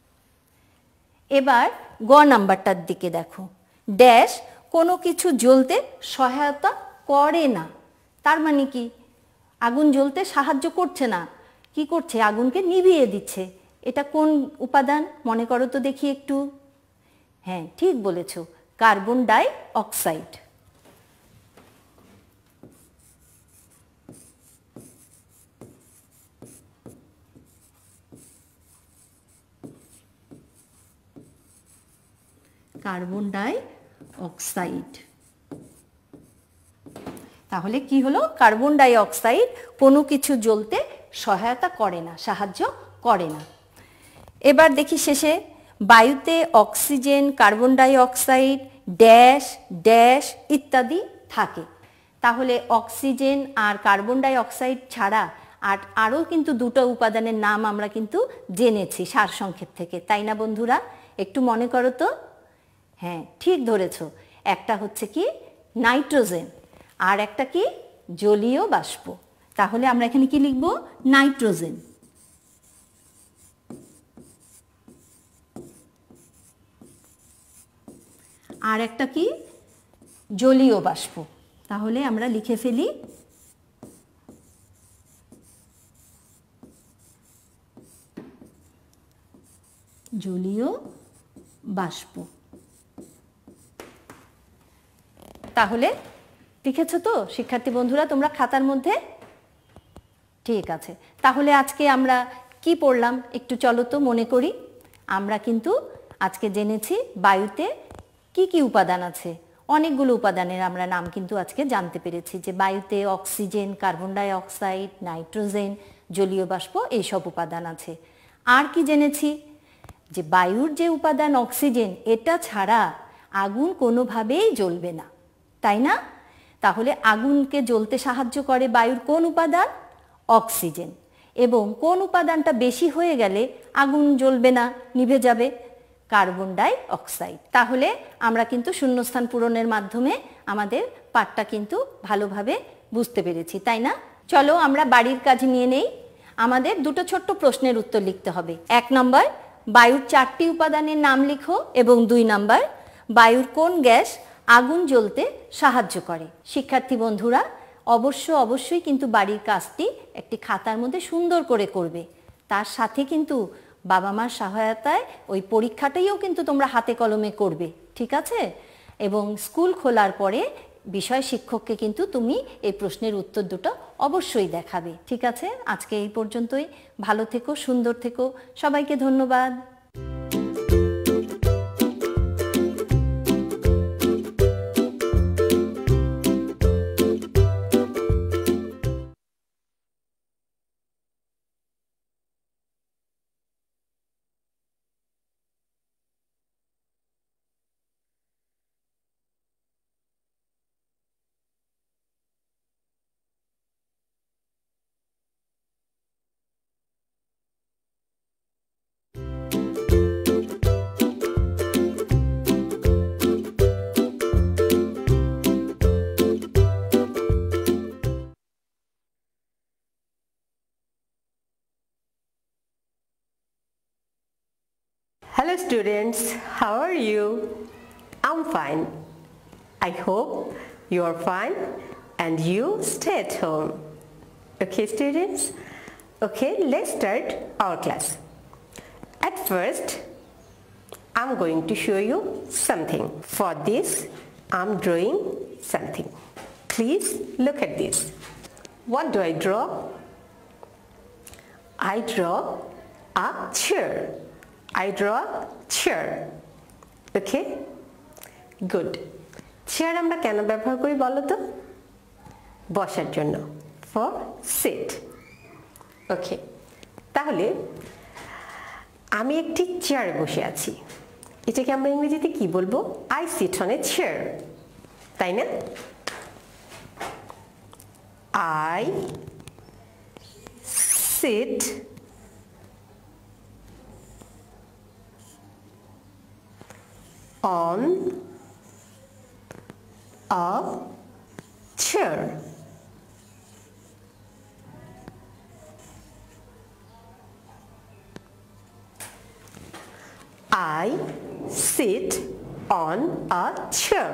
এবার গ নাম্বারটার দিকে দেখো, ড্যাশ কোনো কিছু জ্বলতে সহায়তা করে না। তার মানে কি? আগুন জ্বলতে সাহায্য করছে না, কি করছে? আগুনকে নিভিয়ে দিচ্ছে। এটা কোন উপাদান মনে করো তো দেখি একটু। হ্যাঁ ঠিক বলেছ, carbon dioxide. Carbon dioxide. তাহলে কি হলো? কার্বন ডাই অক্সাইড কোনো কিছু জ্বলতে সহায়তা করে না, সাহায্য করে না। এবার দেখি শেষে, বায়ুতে oxygen, carbon dioxide, dash dash ইত্যাদি থাকে। তাহলে অক্সিজেন আর কার্বন ডাই অক্সাইড ছাড়া আরও কিন্তু দুটো উপাদানের নাম আমরা কিন্তু জেনেছি সারসংক্ষেপ থেকে, তাই না বন্ধুরা? একটু মনে করো তো। হ্যাঁ ঠিক ধরেছ, একটা হচ্ছে কি নাইট্রোজেন, আর একটা কি জলীয় বাষ্প। তাহলে আমরা এখানে কি লিখব? নাইট্রোজেন। আর একটা কি? জলীয় বাষ্প। তাহলে আমরা লিখে ফেলি জলীয় বাষ্প। তাহলে লিখেছ তো শিক্ষার্থী বন্ধুরা তোমরা খাতার মধ্যে? ঠিক আছে, তাহলে আজকে আমরা কি পড়লাম একটু চলো তো মনে করি। আমরা কিন্তু আজকে জেনেছি বায়ুতে কি কি উপাদান আছে। অনেকগুলো উপাদানের আমরা নাম কিন্তু আজকে জানতে পেরেছি, যে বায়ুতে oxygen, carbon dioxide, nitrogen, জলীয় বাষ্প এইসব উপাদান আছে। আর কি জেনেছি? যে বায়ুর যে উপাদান অক্সিজেন, এটা ছাড়া আগুন কোনোভাবেই জ্বলবে না, তাই না? তাহলে আগুনকে জ্বলতে সাহায্য করে বায়ুর কোন উপাদান? অক্সিজেন। এবং কোন উপাদানটা বেশি হয়ে গেলে আগুন জ্বলবে না, নিভে যাবে? Carbon dioxide. তাহলে আমরা কিন্তু শূন্যস্থান পূরণের মাধ্যমে আমাদের পাঠটা কিন্তু ভালোভাবে বুঝতে পেরেছি, তাই না? চলো আমরা বাড়ির কাজ নিয়ে নেই। আমাদের দুটো ছোট্ট প্রশ্নের উত্তর লিখতে হবে। 1 নম্বর, বায়ুর 4টি উপাদানের নাম লিখো। এবং 2 নম্বর, বায়ুর কোন গ্যাস আগুন জ্বলতে সাহায্য করে। শিক্ষার্থী বন্ধুরা অবশ্যই কিন্তু বাড়ির কাজটি একটি খাতার মধ্যে সুন্দর করে করবে। তার সাথে কিন্তু বাবা মার সহায়তায় ওই পরীক্ষাটাইও কিন্তু তোমরা হাতে কলমে করবে, ঠিক আছে? এবং স্কুল খোলার পরে বিষয় শিক্ষককে কিন্তু তুমি এই প্রশ্নের উত্তর দুটো অবশ্যই দেখাবে, ঠিক আছে? আজকে এই পর্যন্তই। ভালো থেকো, সুন্দর থেকো, সবাইকে ধন্যবাদ। Hello students, how are you? I'm fine. I hope you are fine and you stay at home. Okay students? Okay, let's start our class. At first, I'm going to show you something. For this, I'm drawing something. Please look at this. What do I draw? I draw a chair. I draw a chair. Okay? Good. Chair আমরা কেন ব্যবহার করি বলো তো? বসার জন্য, for sit. ওকে, তাহলে আমি একটি চেয়ারে বসে আছি, এটাকে আমরা ইংরেজিতে কি বলবো? I sit on a chair, তাই না? I sit on a chair. I sit on a chair.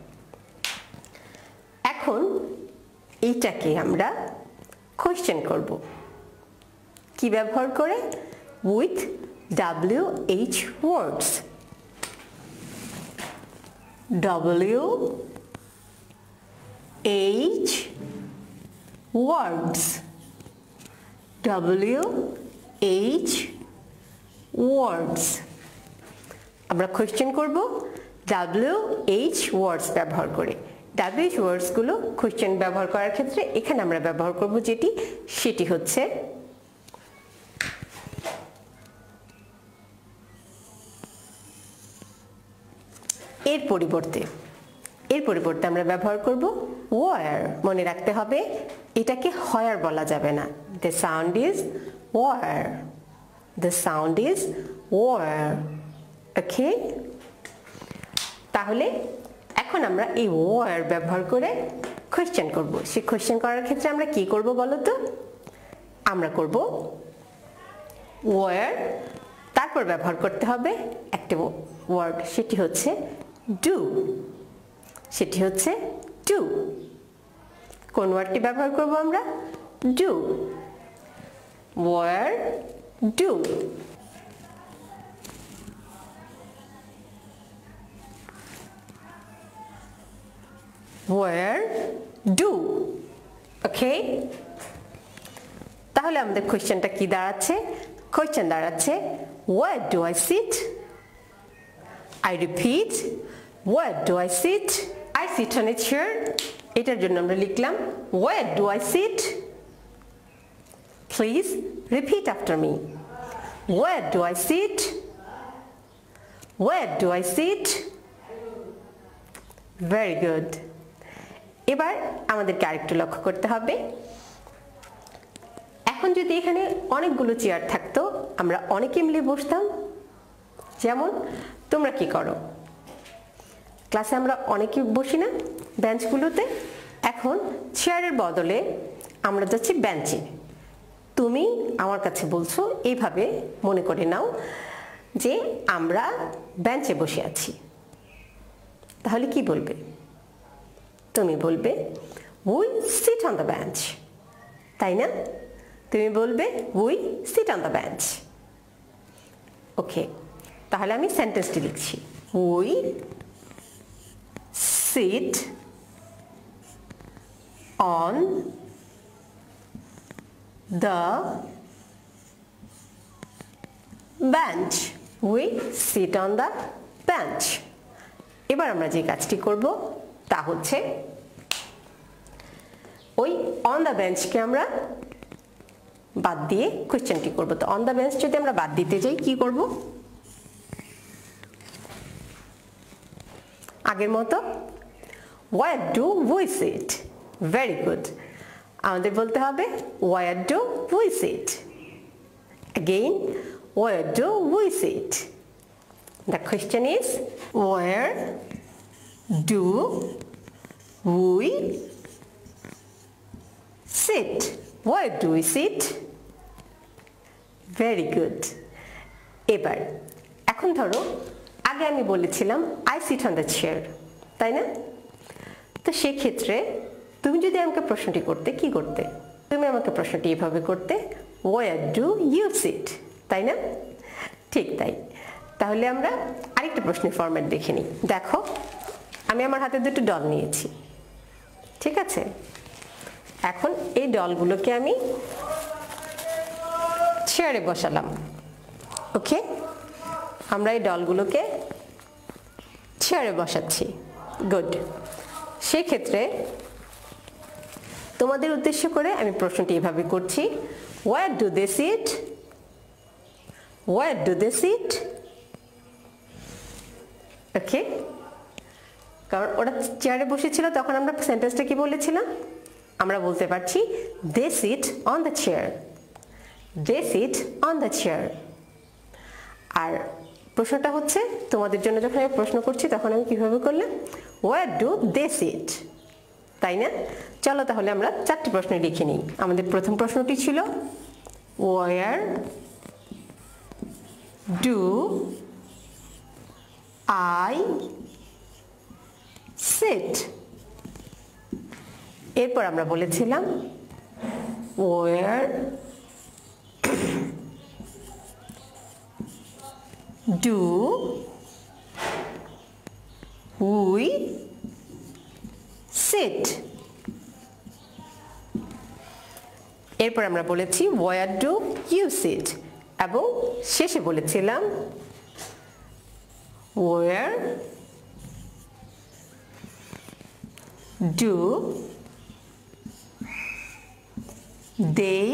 এখন এইটাকে আমরা কোয়েশ্চেন করব কি ব্যবহার করে? with WH words. WH words. WH words. আমরা কোয়েশ্চেন করব WH words ব্যবহার করে। WH words গুলো কোয়েশ্চেন ব্যবহার করার ক্ষেত্রে এখানে আমরা ব্যবহার করব সেটি হচ্ছে এর পরিবর্তে আমরা ব্যবহার করব where. মনে রাখতে হবে এটাকে where বলা যাবে না। The sound is where. The sound is where. Okay? তাহলে এখন আমরা এই where ব্যবহার করে কোয়েশ্চেন করব। সেই কোয়েশ্চেন করার ক্ষেত্রে আমরা কি করব বলো তো? আমরা করব where, তারপর ব্যবহার করতে হবে একটা ওয়ার্ড, সেটি হচ্ছে do. সেটি হচ্ছে do. কোন ওয়ার্ডটি ব্যবহার করব আমরা? do. Where do. Where do. Okay? তাহলে আমাদের কোয়েশ্চেনটা কি দাঁড়াচ্ছে? কোয়েশ্চেন দাঁড়াচ্ছে where do I sit? I repeat, where do I sit? I sit on a chair. এটার জন্য আমরা লিখলাম where do I sit? Please repeat after me. Where do I sit? Where do I sit? Very good. এবার আমাদেরকে আরেকটু লক্ষ্য করতে হবে। এখন যদি এখানে অনেকগুলো চেয়ার থাকতো, আমরা অনেকে মিলে বসতাম। যেমন তোমরা কি করো? ক্লাসে আমরা অনেকে বসি না বেঞ্চগুলোতে? এখন চেয়ারের বদলে আমরা যাচ্ছি বেঞ্চে। তুমি আমার কাছে বলছো এইভাবে মনে করে নাও যে আমরা বেঞ্চে বসে আছি, তাহলে কি বলবে? তুমি বলবে we sit on the bench, তাই না? তুমি বলবে we sit on the bench. ওকে, তাহলে আমি সেন্টেন্সটি লিখছি we sit on the bench. We sit on the bench. এবার আমরা যে কাজটি করব তা হচ্ছে ওই on the bench কে আমরা বাদ দিয়ে কোশ্চেনটি করব। তো on the bench যদি আমরা বাদ দিতে যাই কি করব? আগের মতো where do we sit? Very good. আমাদের বলতে হবে where do we sit? Again, where do we sit? The question is where do we sit? Where do we sit? Very good. এবার এখন ধরো আগে আমি বলেছিলাম I sit on the chair, তাই না? তো সেই ক্ষেত্রে তুমি যদি আমাকে প্রশ্নটি করতে কি করতে? তুমি আমাকে প্রশ্নটি এভাবে করতে where do you sit, তাই না? ঠিক তাই। তাহলে আমরা আরেকটা প্রশ্নের ফরম্যাট দেখে নিই। দেখো, আমি আমার হাতে দুটো ডল নিয়েছি, ঠিক আছে? এখন এই ডলগুলোকে আমি চেয়ারে বসালাম। ওকে, আমরা এই ডলগুলোকে চেয়ারে বসাচ্ছি। গুড। সেক্ষেত্রে তোমাদের উদ্দেশ্য করে আমি প্রশ্নটি এভাবে করছি, where do they sit? Where do they sit? ওকে, কারণ ওরা চেয়ারে বসেছিল, তখন আমরা সেন্টেন্সটা কি বলেছিলাম? আমরা বলতে পারছি they sit on the chair. They sit on the chair. আর প্রশ্নটা হচ্ছে তোমাদের জন্য, যখন আমি প্রশ্ন করছি তখন আমি কিভাবে করলাম? where do they sit? তাই না? চলো তাহলে আমরা 4টি প্রশ্ন লিখে নিই। আমাদের প্রথম প্রশ্নটি ছিল where do I sit? এরপর আমরা বলেছিলাম where do we sit? এরপর আমরা বলেছি where do you sit? এবং শেষে বলেছিলাম where do they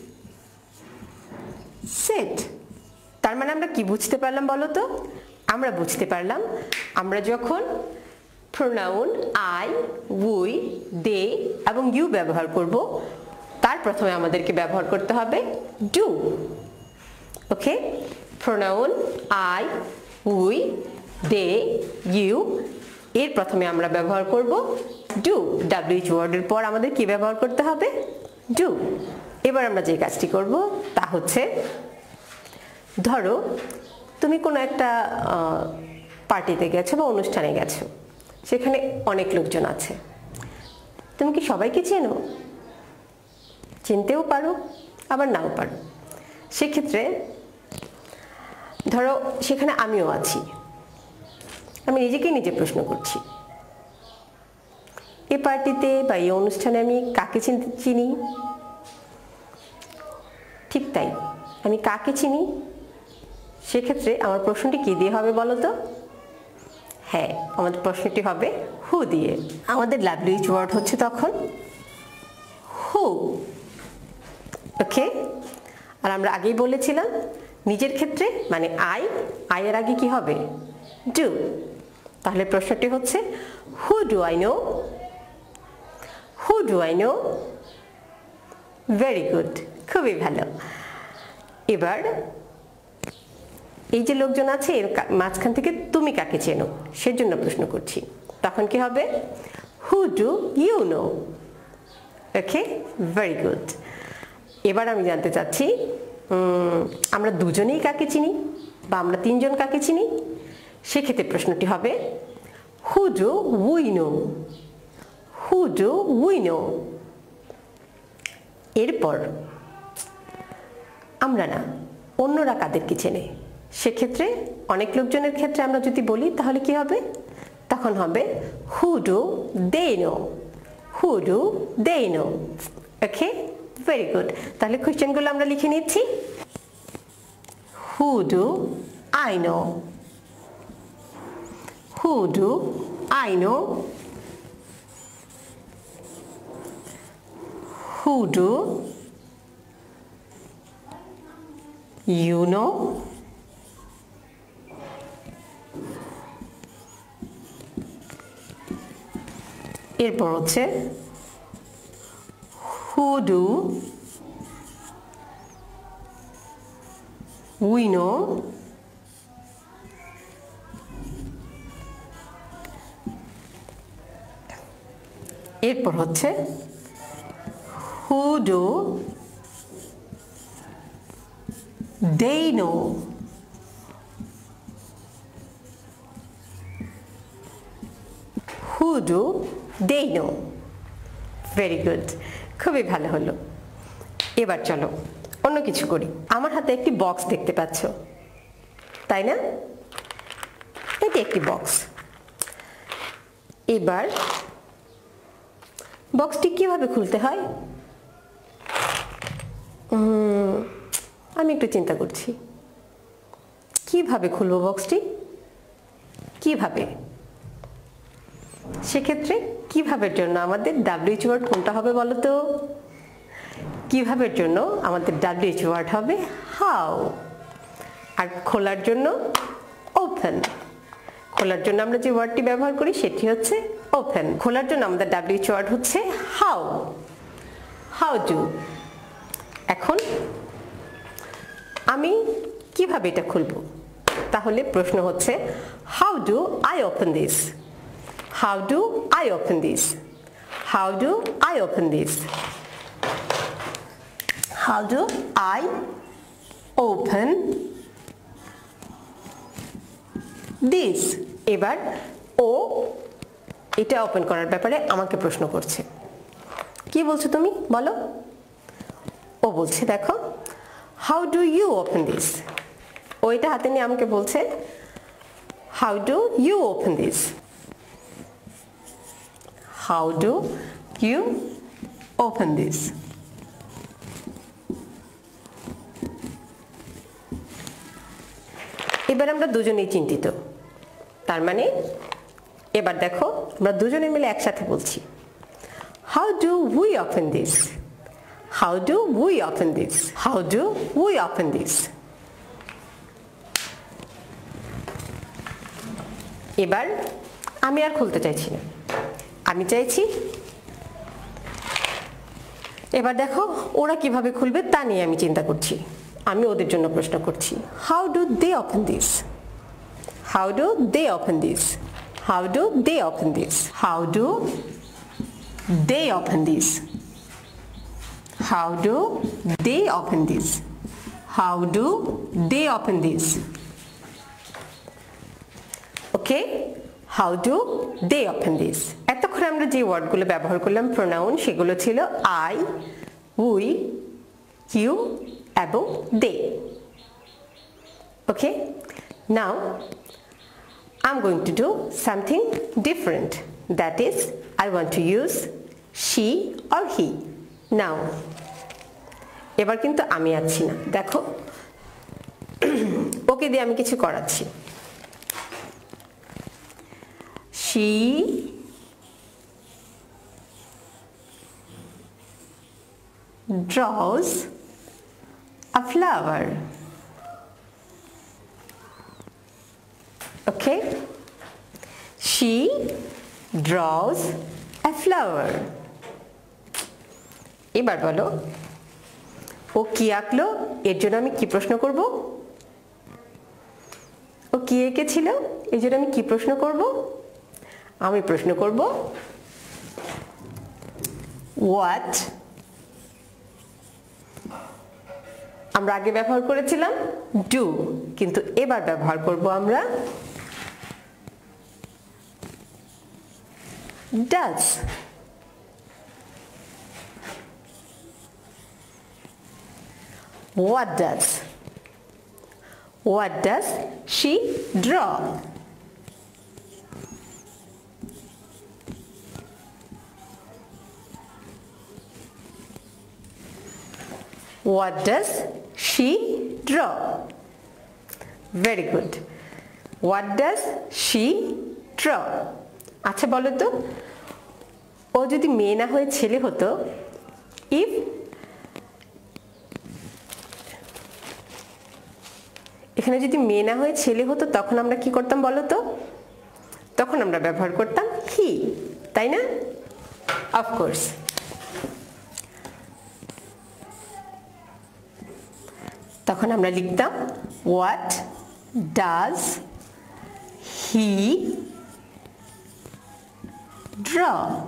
sit? তার মানে আমরা কি বুঝতে পারলাম বলো তো? আমরা বুঝতে পারলাম আমরা যখন প্রোনাউন আই, উই, দে এবং ইউ ব্যবহার করব, তার প্রথমে আমাদেরকে ব্যবহার করতে হবে do. Okay, pronoun I, we, they, you, এর প্রথমে আমরা ব্যবহার করব ডু। ডাব্লিউএইচ ওয়ার্ডের পর আমাদের কি ব্যবহার করতে হবে? ডু। এবার আমরা যে কাজটি করব তা হচ্ছে, ধরো তুমি কোনো একটা পার্টিতে গেছো বা অনুষ্ঠানে গেছো, সেখানে অনেক লোকজন আছে। তুমি কি সবাইকে চেনো? চিনতেও পারো, আবার নাও পারো। সেক্ষেত্রে ধরো সেখানে আমিও আছি, আমি নিজেকেই নিজে প্রশ্ন করছি, এই পার্টিতে বা এই অনুষ্ঠানে আমি কাকে চিনি? ঠিক তাই, আমি কাকে চিনি? সেক্ষেত্রে আমার প্রশ্নটি কি দিয়ে হবে বলো তো? হ্যাঁ, আমাদের প্রশ্নটি হবে হু দিয়ে। আমাদের ডাব্লিউএইচ ওয়ার্ড হচ্ছে তখন হু। ওকে, আর আমরা আগেই বলেছিলাম নিজের ক্ষেত্রে মানে আই, এর আগে কি হবে? ডু। তাহলে প্রশ্নটি হচ্ছে who do I know? Who do I know? Very good, খুবই ভালো। এবার এই যে লোকজন আছে এর মাঝখান থেকে তুমি কাকে চেনো সেজন্য প্রশ্ন করছি, তখন কি হবে? Who do you know? Okay, very good. এবার আমি জানতে চাচ্ছি আমরা দুজনেই কাকে চিনি বা আমরা তিনজন কাকে চিনি? সেক্ষেত্রে প্রশ্নটি হবে who do we know? Who do we know? এরপর আমরা না, অন্যরা কাদেরকে চেনে? সেক্ষেত্রে অনেক লোকজনের ক্ষেত্রে আমরা যদি বলি তাহলে কি হবে? তখন হবে who do they know? Who do they know? Okay, very good. তাহলে কোয়েশ্চেনগুলো আমরা লিখে নিচ্ছি। Who do I know? Who do I know? Who do you know? এরপর হচ্ছে হু ডু উই নো? এরপর হচ্ছে who do they know? Who do they know? Very good, খুবই ভালো হলো। এবার চলো অন্য কিছু করি। আমার হাতে একটি বক্স দেখতে পাচ্ছ, তাই না? এটি একটি বক্স। এবার বক্সটি কিভাবে খুলতে হয় আমি একটু চিন্তা করছি। কিভাবে খুলবো বক্সটি? কিভাবে? সেক্ষেত্রে কিভাবের জন্য আমাদের WH ওয়ার্ড কোনটা হবে বলো তো? কিভাবের জন্য আমাদের WH ওয়ার্ড হবে হাউ। আর খোলার জন্য ওপেন। খোলার জন্য আমরা যে ওয়ার্ডটি ব্যবহার করি সেটি হচ্ছে ওপেন। খোলার জন্য আমাদের WH ওয়ার্ড হচ্ছে হাউ। How do. এখন আমি কিভাবে এটা খুলবো? তাহলে প্রশ্ন হচ্ছে how do I open this? How do I open this? How do I open this? How do I open this? এবার ও এটা ওপেন করার ব্যাপারে আমাকে প্রশ্ন করছে। কি বলছো তুমি বলো? ও বলছে দেখো how do you open this? ওইটা হাতে নিয়ে আমাকে বলছে how do you open this? How do you open this? এবার আমরা দুজনেই চিন্তিত। তার মানে এবার দেখো আমরা দুজনে মিলে একসাথে বলছি how do we open this? How do we open this? How do we open this? এবার আমি আর খুলতে চাইছি না, আমি চাইছি এবার দেখো ওরা কিভাবে খুলবে তা নিয়ে আমি চিন্তা করছি। আমি ওদের জন্য প্রশ্ন করছি how do they open this? How do they open this? How do they open this? How do they open this? How do they open this? How do they open this? Okay, how do they open this? এতক্ষণ আমরা যে ওয়ার্ডগুলো ব্যবহার করলাম pronoun সেগুলো ছিল I, we, you এবং দে। ওকে, নাও I'm going to do something different. That is, I want to use she or he. Now, এবার কিন্তু আমি আছি না, দেখো ওকে দিয়ে আমি কিছু করাচ্ছি। She draws a flower. Okay, she draws a flower. এবার বলো ও কি আঁকলো, এর জন্য আমি কি প্রশ্ন করব? ও কি এঁকেছিল, এর জন্য আমি কি প্রশ্ন করব? আমি প্রশ্ন করব what। আমরা আগে ব্যবহার করেছিলাম do, কিন্তু এবার ব্যবহার করব আমরা does। What does? What does she draw? What does she draw? Very good. What does she draw? আচ্ছা বলো তো, ও যদি মেয়ে না হয়ে ছেলে হতো, if এখানে যদি মেয়ে না হয়ে ছেলে হতো তখন আমরা কি করতাম বলো তো? তখন আমরা ব্যবহার করতাম হি, তাই না? অফকোর্স। তখন আমরা লিখতাম what does he draw?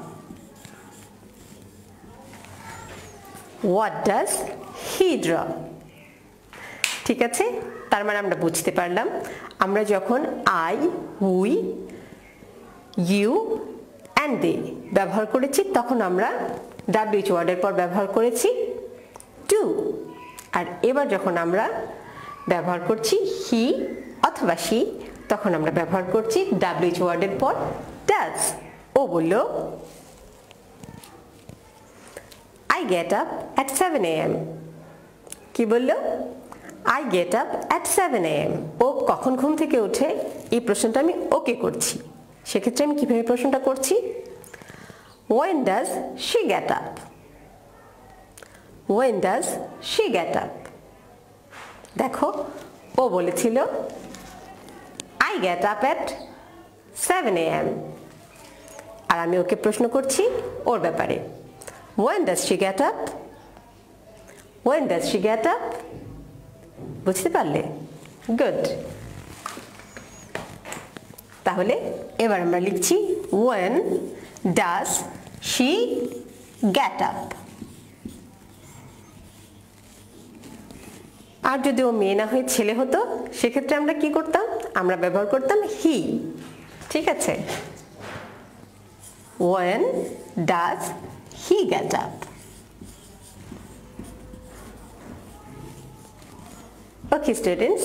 What does he draw? ঠিক আছে, তার মানে আমরা বুঝতে পারলাম আমরা যখন I, we, you and they ব্যবহার করেছি তখন আমরা WH ওয়ার্ডের পর ব্যবহার করেছি টু। আর এবার যখন আমরা ব্যবহার করছি হি অথবা অথবা she, তখন আমরা ব্যবহার করছি WH ওয়ার্ডের পর does। ও বলল I get up at 7 AM। কি বলল? I get up at 7 AM। ও কখন ঘুম থেকে ওঠে? এই প্রশ্নটা আমি ওকে করছি। সেক্ষেত্রে আমি কিভাবে প্রশ্নটা করছি? When does she get up? When does she get up? দেখো ও বলেছিল I get up at 7 AM, আর আমি ওকে প্রশ্ন করছি ওর ব্যাপারে। When does she get up? When does she get up? বুঝতে পারলে? Good। তাহলে এবার আমরা লিখছি When does she get up? আর যদি ও মেয়ে না হয়ে ছেলে হতো সেক্ষেত্রে আমরা কি করতাম? আমরা ব্যবহার করতাম he। ঠিক আছে? When does he get up? Okay students,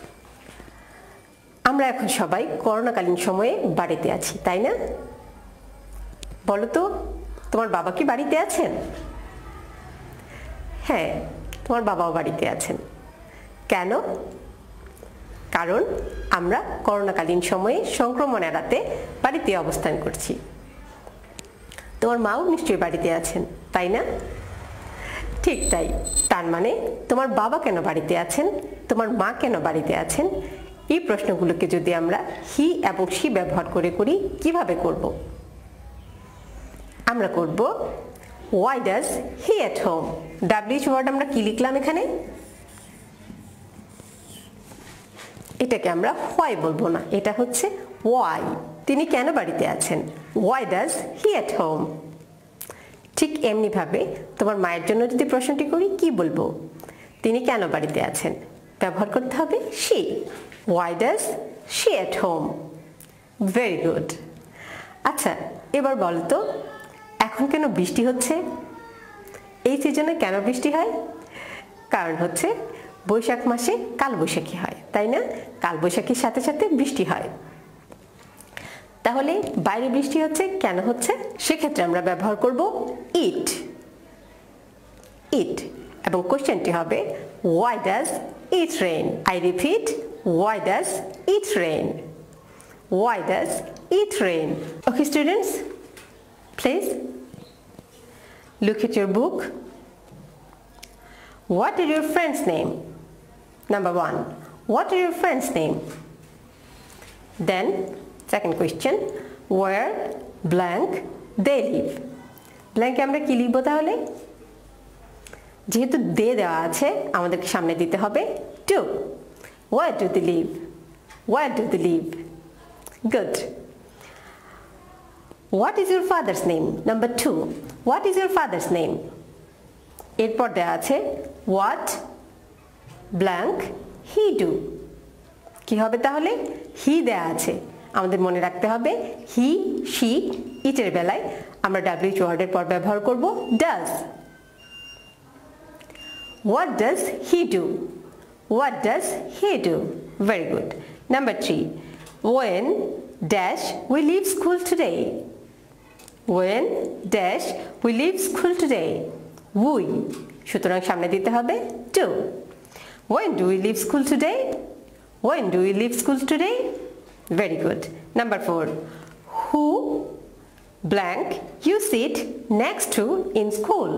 আমরা এখন সবাই করোনাকালীন সময়ে বাড়িতে আছি, তাই না? বলো তো, তোমার বাবা কি বাড়িতে আছেন? হ্যাঁ, তোমার বাবাও বাড়িতে আছেন। কেন? কারণ আমরা করোনাকালীন সময়ে সংক্রমণ এড়াতে বাড়িতে অবস্থান করছি। তোমার মাও নিশ্চয়ই বাড়িতে আছেন, তাই না? ঠিক তাই। তার মানে তোমার বাবা কেন বাড়িতে আছেন, তোমার মা কেন বাড়িতে আছেন, এই প্রশ্নগুলোকে যদি আমরা হি এবং শি ব্যবহার করে করি, কিভাবে করব? আমরা করব why does he at home? WH word আমরা কি লিখলাম এখানে? এটাকে আমরা why বলবো না, এটা হচ্ছে why। তিনি কেন বাড়িতে আছেন? Why does he at home? ঠিক এমনি ভাবে তোমার মায়ের জন্য যদি প্রশ্নটি করি, কি বলবো? তিনি কেন বাড়িতে আছেন? ব্যবহার করতে হবে she। Why does she at home? Very good। আচ্ছা, এবার বলো তো, এখন কেন বৃষ্টি হচ্ছে? এই সিজনে কেন বৃষ্টি হয়? কারণ হচ্ছে বৈশাখ মাসে কালবৈশাখী হয়, তাই না? কালবৈশাখীর সাথে সাথে বৃষ্টি হয়। তাহলে বাইরে বৃষ্টি হচ্ছে, কেন হচ্ছে? সেক্ষেত্রে আমরা ব্যবহার করব it। it এবং কোশ্চেনটি হবে why does it rain? I repeat, why does it rain? Why does it rain? Okay students, please look at your book. What is your friend's name? Number 1, what is your friend's name? Then second question, where blank they live? Blank আমরা কি লিখব তাহলে? যেহেতু they দেওয়া আছে আমাদেরকে সামনে দিতে হবে to। Where do they live? Where do they live? Good। What is your father's name? Number 2, what is your father's name? এরপর দেওয়া আছে what blank he do। কি হবে তাহলে? he দেওয়া আছে, আমাদের মনে রাখতে হবে he, she, it এর বেলায় আমরা WH ওয়ার্ডের পর ব্যবহার করব does। What does he do? What does he do? Very good। Number 3, when dash we leave school today? When dash we leave school today? We, সুতরাং সামনে দিতে হবে do। When do we leave school today? When do we leave school today? Very good। Number 4, who blank you sit next to in school?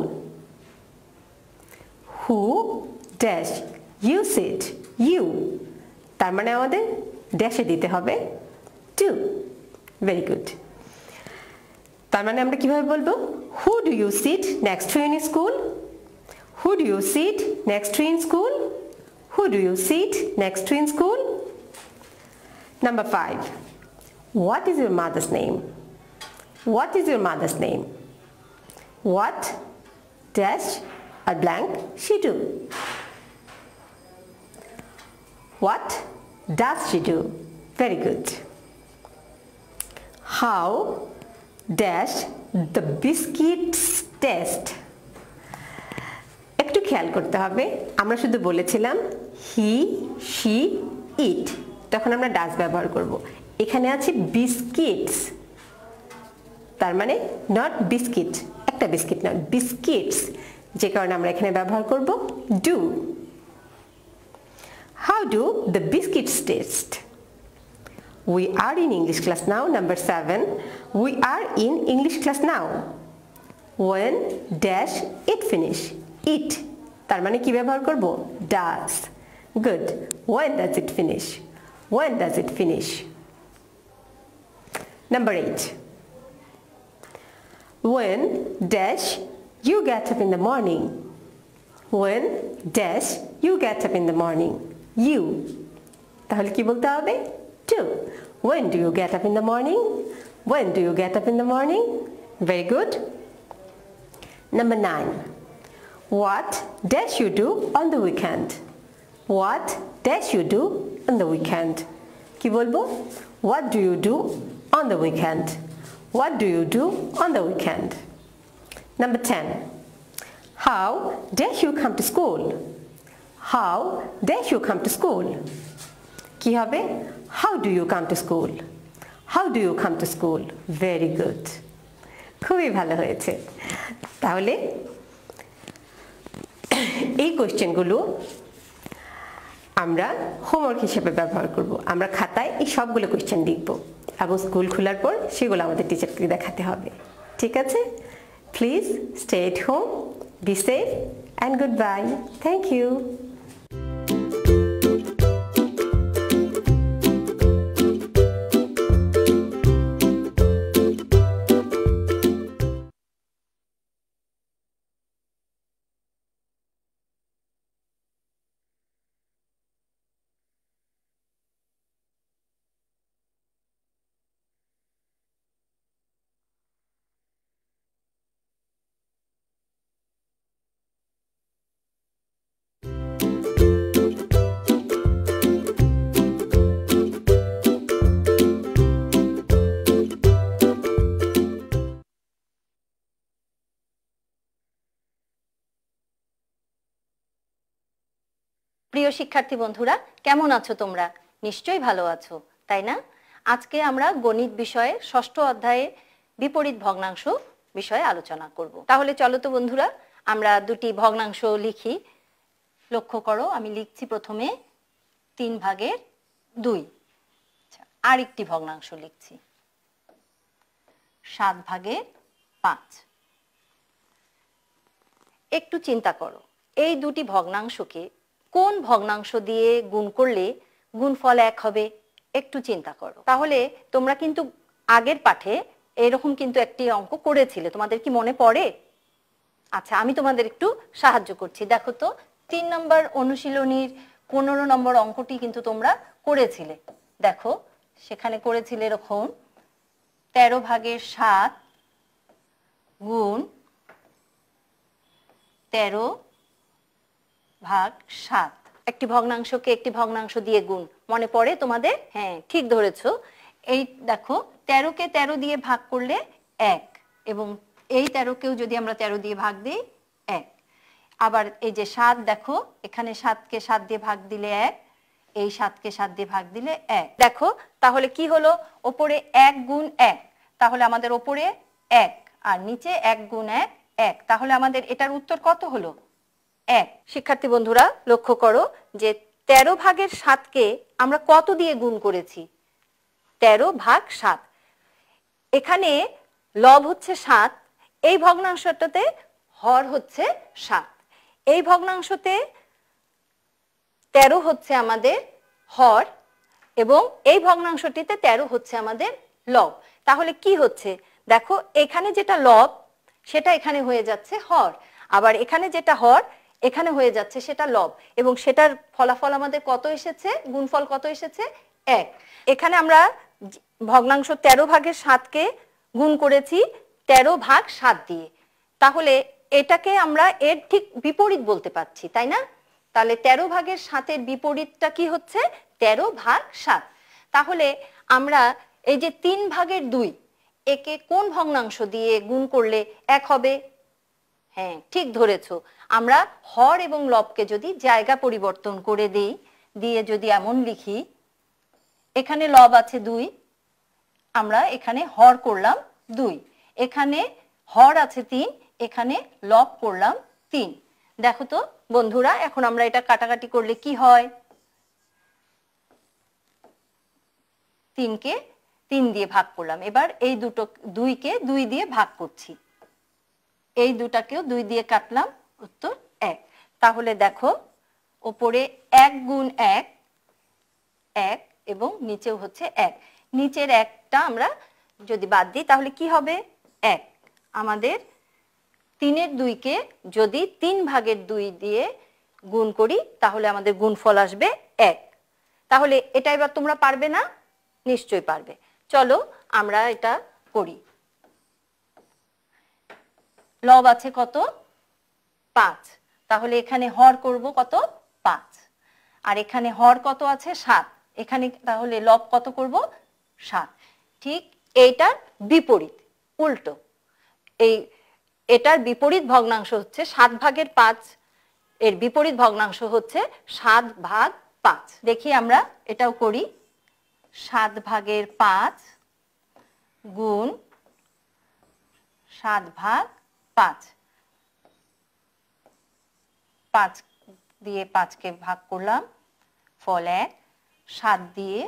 Who dash you sit, you, তার মানে আমাদের ড্যাশে দিতে হবে to। Very good। তার মানে আমরা কিভাবে বলবো? Who do you sit next to in school? Who do you sit next to in school? Who do you sit next to in school? Number 5, what is your mother's name? What is your mother's name? What dash or blank she do? What does she do? Very good। How dash the biscuits taste? একটু খেয়াল করতে হবে, আমরা শুধু বলেছিলাম he, she, it, তখন আমরা does ব্যবহার করব। এখানে আছে বিস্কিটস, তার মানে নট বিস্কিট, একটা বিস্কিট নট, বিস্কিটস, যে কারণে আমরা এখানে ব্যবহার করব do. How do the biscuits taste? We are in English class now, number 7. We are in English class now. When dash it finish? It, তার মানে কি ব্যবহার করব? Does. Good. When does it finish? When does it finish? Number 8. When dash you get up in the morning? When dash you get up in the morning? You. তাহলে কি বলতে হবে? Do. When do you get up in the morning? When do you get up in the morning? Very good. Number 9. What dash you do on the weekend? What dash you do on the weekend? কি বলবো? What do you do on the weekend? What do you do on the weekend? Number 10. How dash you come to school? How dash you come to school? কি হবে? How do you come to school? How do you come to school? Very good. খুবই ভালো হয়েছে। তাহলে এই কোশ্চেনগুলো আমরা homework হিসেবে ব্যবহার করব। আমরা খাতায় এই সবগুলো কোশ্চেন লিখব এবং স্কুল খোলার পর সেগুলো আমাদের টিচারকে দেখাতে হবে। ঠিক আছে? Please stay at home, be safe and goodbye. Thank you. প্রিয় শিক্ষার্থী বন্ধুরা, কেমন আছো তোমরা? নিশ্চয়ই ভালো আছো, তাই না? আজকে আমরা গণিত বিষয়ে 6ষ্ঠ অধ্যায়ে বিপরীত ভগ্নাংশ বিষয়ে আলোচনা করব। তাহলে চলো তো বন্ধুরা আমরা দুটি ভগ্নাংশ লিখি। লক্ষ্য করো, আমি লিখছি প্রথমে 3/2। আরেকটি ভগ্নাংশ লিখছি 7/5। একটু চিন্তা করো, এই দুটি ভগ্নাংশকে কোন ভগ্নাংশ দিয়ে গুণ করলে গুণফল 1 হবে? একটু চিন্তা করো। তাহলে তোমরা কিন্তু আগের পাঠে এরকম কিন্তু একটি অঙ্ক করেছিলে, তোমাদের কি মনে পড়ে? আচ্ছা, আমি তোমাদের একটু সাহায্য করছি। দেখো তো 3 নম্বর অনুশীলনীর 15 নম্বর অঙ্কটি কিন্তু তোমরা করেছিলে। দেখো সেখানে করেছিলে এরকম 13/7 গুণ 13/7। একটি ভগ্নাংশকে একটি ভগ্নাংশ দিয়ে গুণ, মনে পড়ে তোমাদের? হ্যাঁ, ঠিক ধরেছো। এই দেখো 13কে 13 দিয়ে ভাগ করলে 1, এবং এই 13কেও যদি আমরা 13 দিয়ে ভাগ দিই 1। আবার এই যে 7, দেখো এখানে 7কে 7 দিয়ে ভাগ দিলে 1, এই 7কে 7 দিয়ে ভাগ দিলে 1। দেখো তাহলে কি হলো? ওপরে 1 গুণ 1, তাহলে আমাদের ওপরে 1, আর নিচে 1 গুণ 1 1। তাহলে আমাদের এটার উত্তর কত হলো? 1। শিক্ষার্থী বন্ধুরা লক্ষ্য করো যে 13/7কে আমরা কত দিয়ে গুণ করেছি? 13/7। এখানে লব হচ্ছে 7, এই ভগ্নাংশটাতে হর হচ্ছে 7। এই ভগ্নাংশতে 13 হচ্ছে আমাদের হর এবং এই ভগ্নাংশটিতে 13 হচ্ছে আমাদের লব। তাহলে কি হচ্ছে? দেখো এখানে যেটা লব সেটা এখানে হয়ে যাচ্ছে হর, আবার এখানে যেটা হর এখানে হয়ে যাচ্ছে সেটা লব, এবং সেটার ফলাফল আমাদের কত এসেছে? গুণফল কত এসেছে? 1। এখানে আমরা ভগ্নাংশ 13/7কে গুণ করেছি 13/7 দিয়ে, তাহলে এটাকে আমরা এর ঠিক বিপরীত বলতে পারছি, তাই না? তাহলে 13/7 বিপরীতটা কি হচ্ছে? 13/7। তাহলে আমরা এই যে 3/2 একে কোন ভগ্নাংশ দিয়ে গুণ করলে 1 হবে? হ্যাঁ, ঠিক ধরেছো। আমরা হর এবং লবকে যদি জায়গা পরিবর্তন করে দিই, দিয়ে যদি এমন লিখি এখানে লব আছে 2, আমরা এখানে হর করলাম 2, এখানে হর আছে 3, এখানে লব করলাম 3। দেখো তো বন্ধুরা, এখন আমরা এটা কাটাকাটি করলে কি হয়? 3 কে 3 দিয়ে ভাগ করলাম, এবার এই দুটো 2 কে 2 দিয়ে ভাগ করছি, এই দুটাকেও 2 দিয়ে কাটলাম, উত্তর 1। তাহলে দেখো উপরে 1 গুণ 1 1 এবং নিচেও হচ্ছে 1, নিচের 1টা আমরা যদি বাদ দিই তাহলে কি হবে? 1। আমাদের 3-এর 2 কে যদি 3 ভাগের 2 দিয়ে গুণ করি তাহলে আমাদের গুণফল আসবে 1। তাহলে এটা এবার তোমরা পারবে না? নিশ্চয়ই পারবে। চলো আমরা এটা করি। লব আছে কত? 5, তাহলে এখানে হর করব কত? 5, আর এখানে হর কত আছে? 7, এখানে তাহলে লব কত করব? 7। ঠিক এইটার বিপরীত, উল্টো। এটার বিপরীত ভগ্নাংশ হচ্ছে 7 ভাগের 5, এর বিপরীত ভগ্নাংশ হচ্ছে 7 ভাগ 5। দেখি আমরা এটাও করি। 7 ভাগের 5 গুণ 7 ভাগ 5, 5 দিয়ে 5 কে ভাগ করলাম, ফল 1। 7 দিয়ে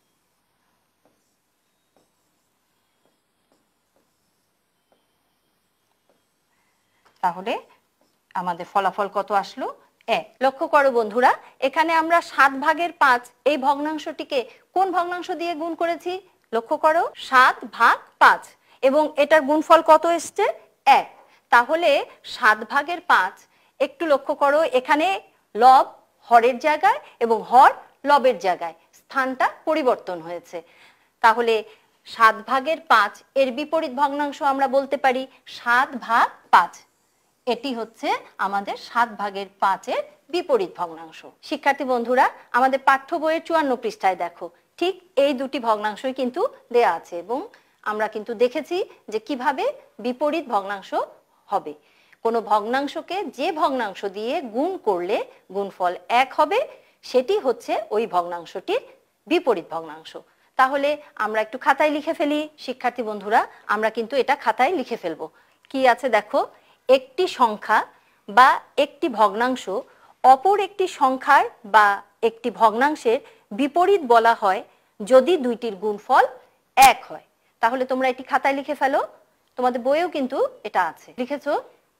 তাহলে আমাদের ফলাফল কত আসলো? 1। লক্ষ্য করো বন্ধুরা, এখানে আমরা 7 ভাগের 5 এই ভগ্নাংশটিকে কোন ভগ্নাংশ দিয়ে গুণ করেছি? লক্ষ্য করো, 7 ভাগ 5, এবং এটার গুণফল কত এসছে? 1। তাহলে 7 ভাগের 5, একটু লক্ষ্য করো, এখানে লব হরের জায়গায় এবং হর লবের জায়গায় স্থানটা পরিবর্তন হয়েছে। তাহলে 7 ভাগের 5 এর বিপরীত ভগ্নাংশ আমরা বলতে পারি 7 ভাগ 5। এটি হচ্ছে আমাদের 7 ভাগের 5-এর বিপরীত ভগ্নাংশ। শিক্ষার্থী বন্ধুরা, আমাদের পাঠ্য বইয়ের 54 পৃষ্ঠায় দেখো, ঠিক এই দুটি ভগ্নাংশই কিন্তু দেয়া আছে, এবং আমরা কিন্তু দেখেছি যে কিভাবে বিপরীত ভগ্নাংশ হবে। কোনো ভগ্নাংশকে যে ভগ্নাংশ দিয়ে গুণ করলে গুণফল 1 হবে, সেটি হচ্ছে ওই ভগ্নাংশটির বিপরীত ভগ্নাংশ। তাহলে আমরা একটু খাতায় লিখে ফেলি। শিক্ষার্থী বন্ধুরা, আমরা কিন্তু এটা খাতায় লিখে ফেলবো। কি আছে দেখো, একটি সংখ্যা বা একটি ভগ্নাংশ অপর একটি সংখ্যার বা একটি ভগ্নাংশের বিপরীত বলা হয় যদি দুইটির গুণফল 1 হয়। তাহলে তোমরা এটি খাতায় লিখে ফেলো, তোমাদের বইয়েও কিন্তু এটা আছে, লিখেছো?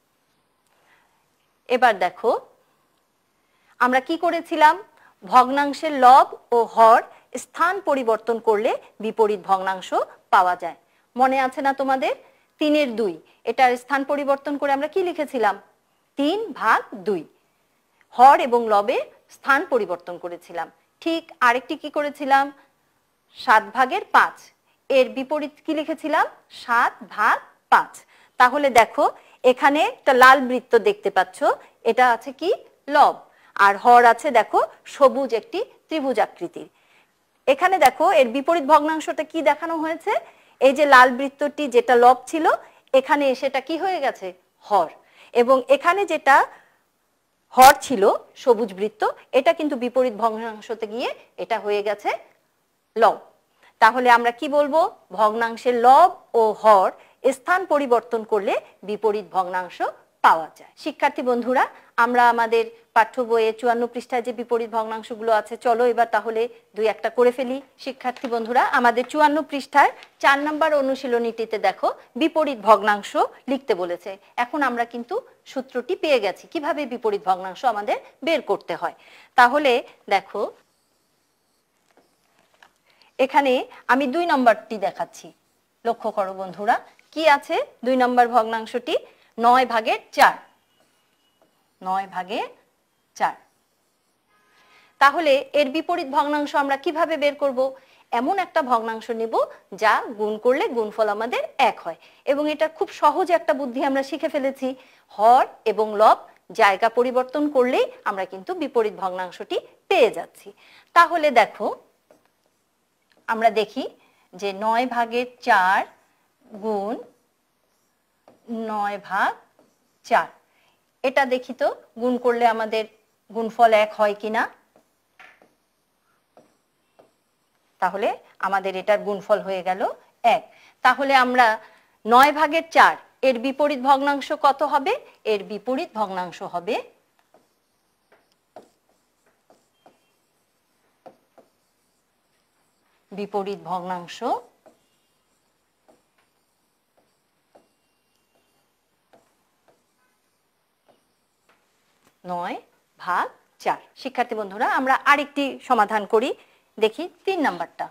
এবার দেখো আমরা কি করেছিলাম, ভগ্নাংশের লব ও হর স্থান পরিবর্তন করলে বিপরীত ভগ্নাংশ পাওয়া যায়। মনে আছে না তোমাদের? 3-এর 2, এটার স্থান পরিবর্তন করে আমরা কি লিখেছিলাম? 3 ভাগ 2। হর এবং লবে স্থান পরিবর্তন করেছিলাম। ঠিক আরেকটি কি করেছিলাম? 7 ভাগের 5, এর বিপরীত কি লিখেছিলাম? 7 ভাগ 5। তাহলে দেখো এখানে একটা লাল বৃত্ত দেখতে পাচ্ছ, এটা আছে কি? লব। আর হর আছে দেখো সবুজ একটি ত্রিভুজ আকৃতির। এখানে দেখো এর বিপরীত ভগ্নাংশটা কি দেখানো হয়েছে? এই যে লাল বৃত্তটি যেটা লব ছিল, এখানে সেটা কি হয়ে গেছে? হর। এবং এখানে যেটা হর ছিল সবুজ বৃত্ত, এটা কিন্তু বিপরীত ভগ্নাংশতে গিয়ে এটা হয়ে গেছে লব। তাহলে আমরা কি বলবো? ভগ্নাংশের লব ও হর স্থান পরিবর্তন করলে বিপরীত ভগ্নাংশ পাওয়া যায়। শিক্ষার্থী বন্ধুরা, আমরা আমাদের পাঠ্য বইয়ে 54 পৃষ্ঠায় যে বিপরীত ভগ্নাংশগুলো আছে, চলো এবার তাহলে 2-1টা করে ফেলি। শিক্ষার্থী বন্ধুরা, আমাদের 54 পৃষ্ঠার 4 নম্বর অনুশীলনীটিতে দেখো বিপরীত ভগ্নাংশ লিখতে বলেছে। এখন আমরা কিন্তু সূত্রটি পেয়ে গেছি কিভাবে বিপরীত ভগ্নাংশ আমাদের বের করতে হয়। তাহলে দেখো এখানে আমি 2 নম্বরটি দেখাচ্ছি, লক্ষ্য করো বন্ধুরা, কি আছে 2 নম্বর ভগ্নাংশটি? 9 ভাগের 4। 9 ভাগের 4। তাহলে এর বিপরীত ভগ্নাংশ আমরা কিভাবে বের করব? এমন একটা ভগ্নাংশ নেব যা গুণ করলে গুণফল আমাদের 1 হয়, এবং এটা খুব সহজ একটা বুদ্ধি আমরা শিখে ফেলেছি। হর এবং লব জায়গা পরিবর্তন করলেই আমরা কিন্তু বিপরীত ভগ্নাংশটি পেয়ে যাচ্ছি। তাহলে দেখো আমরা দেখি যে 9 ভাগের 4 গুণ 9 ভাগ 4, এটা দেখি তো গুণ করলে আমাদের গুণফল 1 হয় কিনা। তাহলে আমাদের এটার গুণফল হয়ে গেল 1। তাহলে আমরা 9/4 এর বিপরীত ভগ্নাংশ কত হবে? এর বিপরীত ভগ্নাংশ হবে বিপরীত ভগ্নাংশ 9/4। শিক্ষার্থী বন্ধুরা, আমরা আরেকটি সমাধান করি, দেখি 3 নাম্বারটা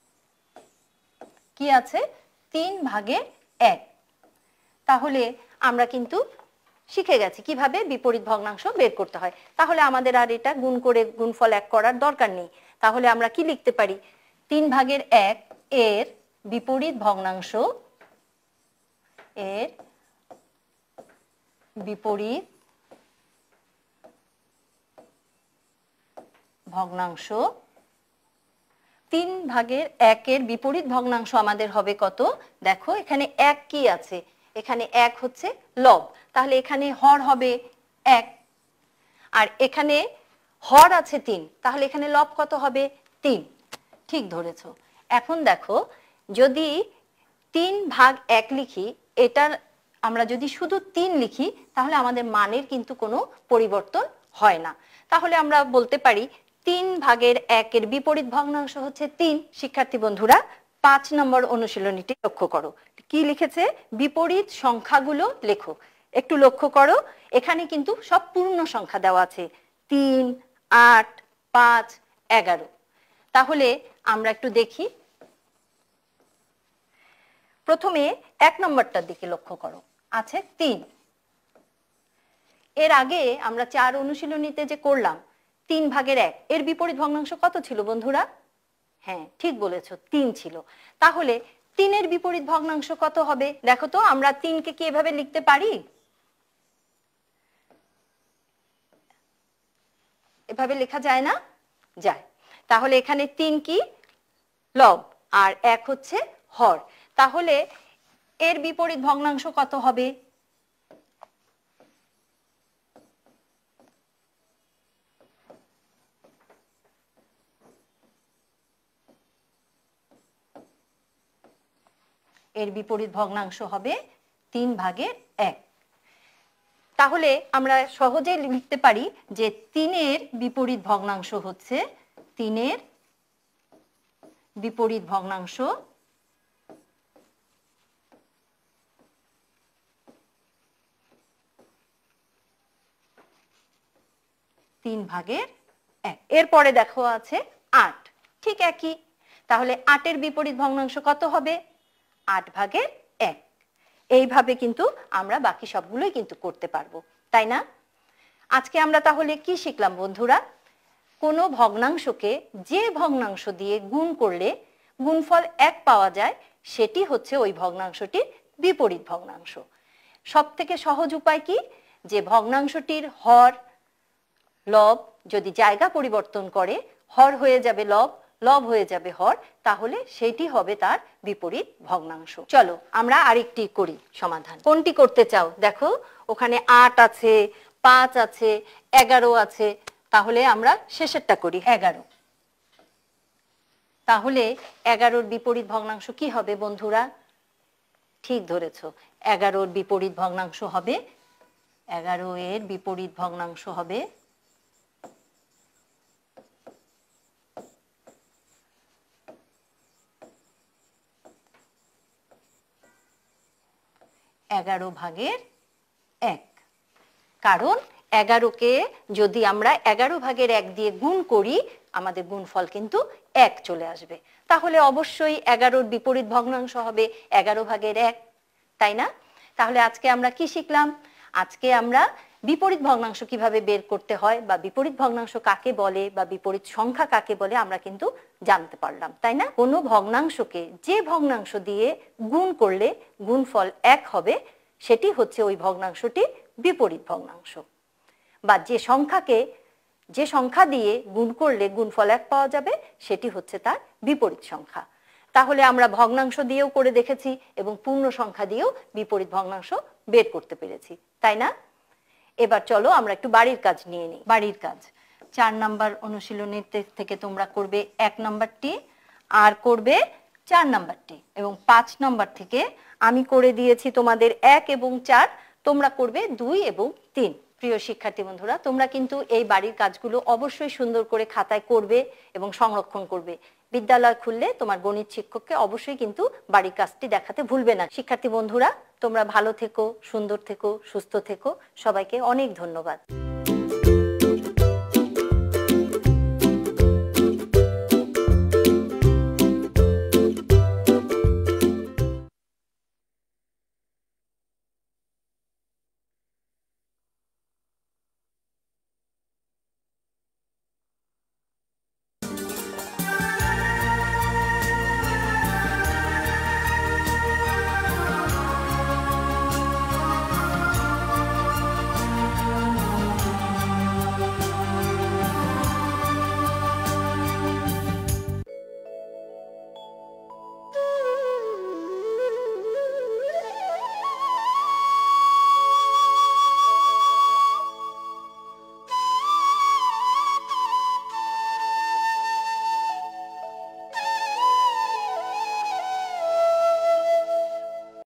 কি আছে। 3/1। তাহলে আমরা কিন্তু শিখে গেছি কিভাবে বিপরীত ভগ্নাংশ বের করতে হয়। তাহলে আমাদের আর এটা গুণ করে গুণফল 1 করার দরকার নেই। তাহলে আমরা কি লিখতে পারি? 3/1 এর বিপরীত ভগ্নাংশ এর বিপরীত ভগ্নাংশ 3/1 এর বিপরীত ভগ্নাংশ আমাদের হবে কত? দেখো এখানে 1 কি আছে? এখানে 1 হচ্ছে লব, তাহলে এখানে হর হবে 1, আর এখানে হর আছে 3, তাহলে এখানে লব কত হবে? 3। ঠিক ধরেছো। এখন দেখো যদি 3/1 লিখি, এটার আমরা যদি শুধু 3 লিখি তাহলে আমাদের মানের কিন্তু কোনো পরিবর্তন হয় না। তাহলে আমরা বলতে পারি 3/1 এর বিপরীত ভগ্নাংশ হচ্ছে 3। শিক্ষার্থী বন্ধুরা, 5 নম্বর অনুশীলনীটি লক্ষ্য করো, কি লিখেছে? বিপরীত সংখ্যাগুলো লেখো। একটু লক্ষ্য করো, এখানে কিন্তু সব পূর্ণ সংখ্যা দেওয়া আছে, 3, 8, 5, 11। তাহলে আমরা একটু দেখি, প্রথমে 1 নম্বরটার দিকে লক্ষ্য করো, আছে 3। এর আগে আমরা 4 অনুশীলনীতে যে করলাম 3/1 এর বিপরীত ভগ্নাংশ কত ছিল বন্ধুরা? হ্যাঁ, ঠিক বলেছো, 3 ছিল। তাহলে 3 এর বিপরীত ভগ্নাংশ কত হবে? দেখো তো, আমরা 3 কে কি এভাবে লিখতে পারি? এভাবে লেখা যায় না? যায়। তাহলে এখানে 3 কি? লব, আর 1 হচ্ছে হর। তাহলে এর বিপরীত ভগ্নাংশ কত হবে? এর বিপরীত ভগ্নাংশ হবে 3/1। তাহলে আমরা সহজেই লিখতে পারি যে 3 এর বিপরীত ভগ্নাংশ হচ্ছে 3 এর বিপরীত ভগ্নাংশ 3/1। এরপরে দেখো আছে 8, ঠিক একই। তাহলে 8 এর বিপরীত ভগ্নাংশ কত হবে? 8/1। এইভাবে কিন্তু আমরা বাকি সবগুলোই কিন্তু করতে পারবো, তাই না? আজকে আমরা তাহলে কি শিখলাম বন্ধুরা? কোনো ভগ্নাংশকে যে ভগ্নাংশ দিয়ে গুণ করলে গুণফল 1 পাওয়া যায়, সেটি হচ্ছে ওই ভগ্নাংশটির বিপরীত ভগ্নাংশ। সবথেকে সহজ উপায় কি? যে ভগ্নাংশটির হর লব যদি জায়গা পরিবর্তন করে, হর হয়ে যাবে লব, লব হয়ে যাবে হর, তাহলে সেটি হবে তার বিপরীত ভগ্নাংশ। চলো আমরা আরেকটি করি সমাধান। কোনটি করতে চাও? দেখো ওখানে 8 আছে, 5 আছে, 11 আছে। তাহলে আমরা শেষেরটা করি, 11। তাহলে 11-র বিপরীত ভগ্নাংশ কি হবে বন্ধুরা? ঠিক ধরেছো, 11-র বিপরীত ভগ্নাংশ হবে 11 এর বিপরীত ভগ্নাংশ হবে 11/1। কারণ 11কে যদি আমরা 11/1 দিয়ে গুণ করি, আমাদের গুণফল কিন্তু 1 চলে আসবে। তাহলে অবশ্যই 11-র বিপরীত ভগ্নাংশ হবে 11/1, তাই না? তাহলে আজকে আমরা কি শিখলাম? আজকে আমরা বিপরীত ভগ্নাংশ কিভাবে বের করতে হয়, বা বিপরীত ভগ্নাংশ কাকে বলে, বা বিপরীত সংখ্যা কাকে বলে আমরা কিন্তু জানতে পারলাম, তাই না? কোনো ভগ্নাংশকে যে ভগ্নাংশ দিয়ে গুণ করলে গুণফল 1 হবে, সেটি হচ্ছে ওই ভগ্নাংশটির বিপরীত ভগ্নাংশ। বা যে সংখ্যা দিয়ে গুণ করলে গুণফল 1 পাওয়া যাবে, সেটি হচ্ছে তার বিপরীত সংখ্যা। তাহলে আমরা ভগ্নাংশ দিয়েও করে দেখেছি এবং পূর্ণ সংখ্যা দিয়েও বিপরীত ভগ্নাংশ বের করতে পেরেছি, তাই না? এবার চলো আমরা একটু বাড়ির কাজ নিয়ে নিই। বাড়ির কাজ 4 নাম্বার অনুশীলনী থেকে তোমরা করবে 1 নাম্বারটি, আর করবে 4 নাম্বারটি, এবং 5 নাম্বার থেকে আমি করে দিয়েছি তোমাদের 1 এবং 4, তোমরা করবে 2 এবং 3। প্রিয় শিক্ষার্থী বন্ধুরা, তোমরা কিন্তু এই বাড়ির কাজগুলো অবশ্যই সুন্দর করে খাতায় করবে এবং সংরক্ষণ করবে। বিদ্যালয় খুললে তোমার গণিত শিক্ষককে অবশ্যই কিন্তু বাড়ির কাজটি দেখাতে ভুলবে না। শিক্ষার্থী বন্ধুরা, তোমরা ভালো থেকো, সুন্দর থেকো, সুস্থ থেকো। সবাইকে অনেক ধন্যবাদ।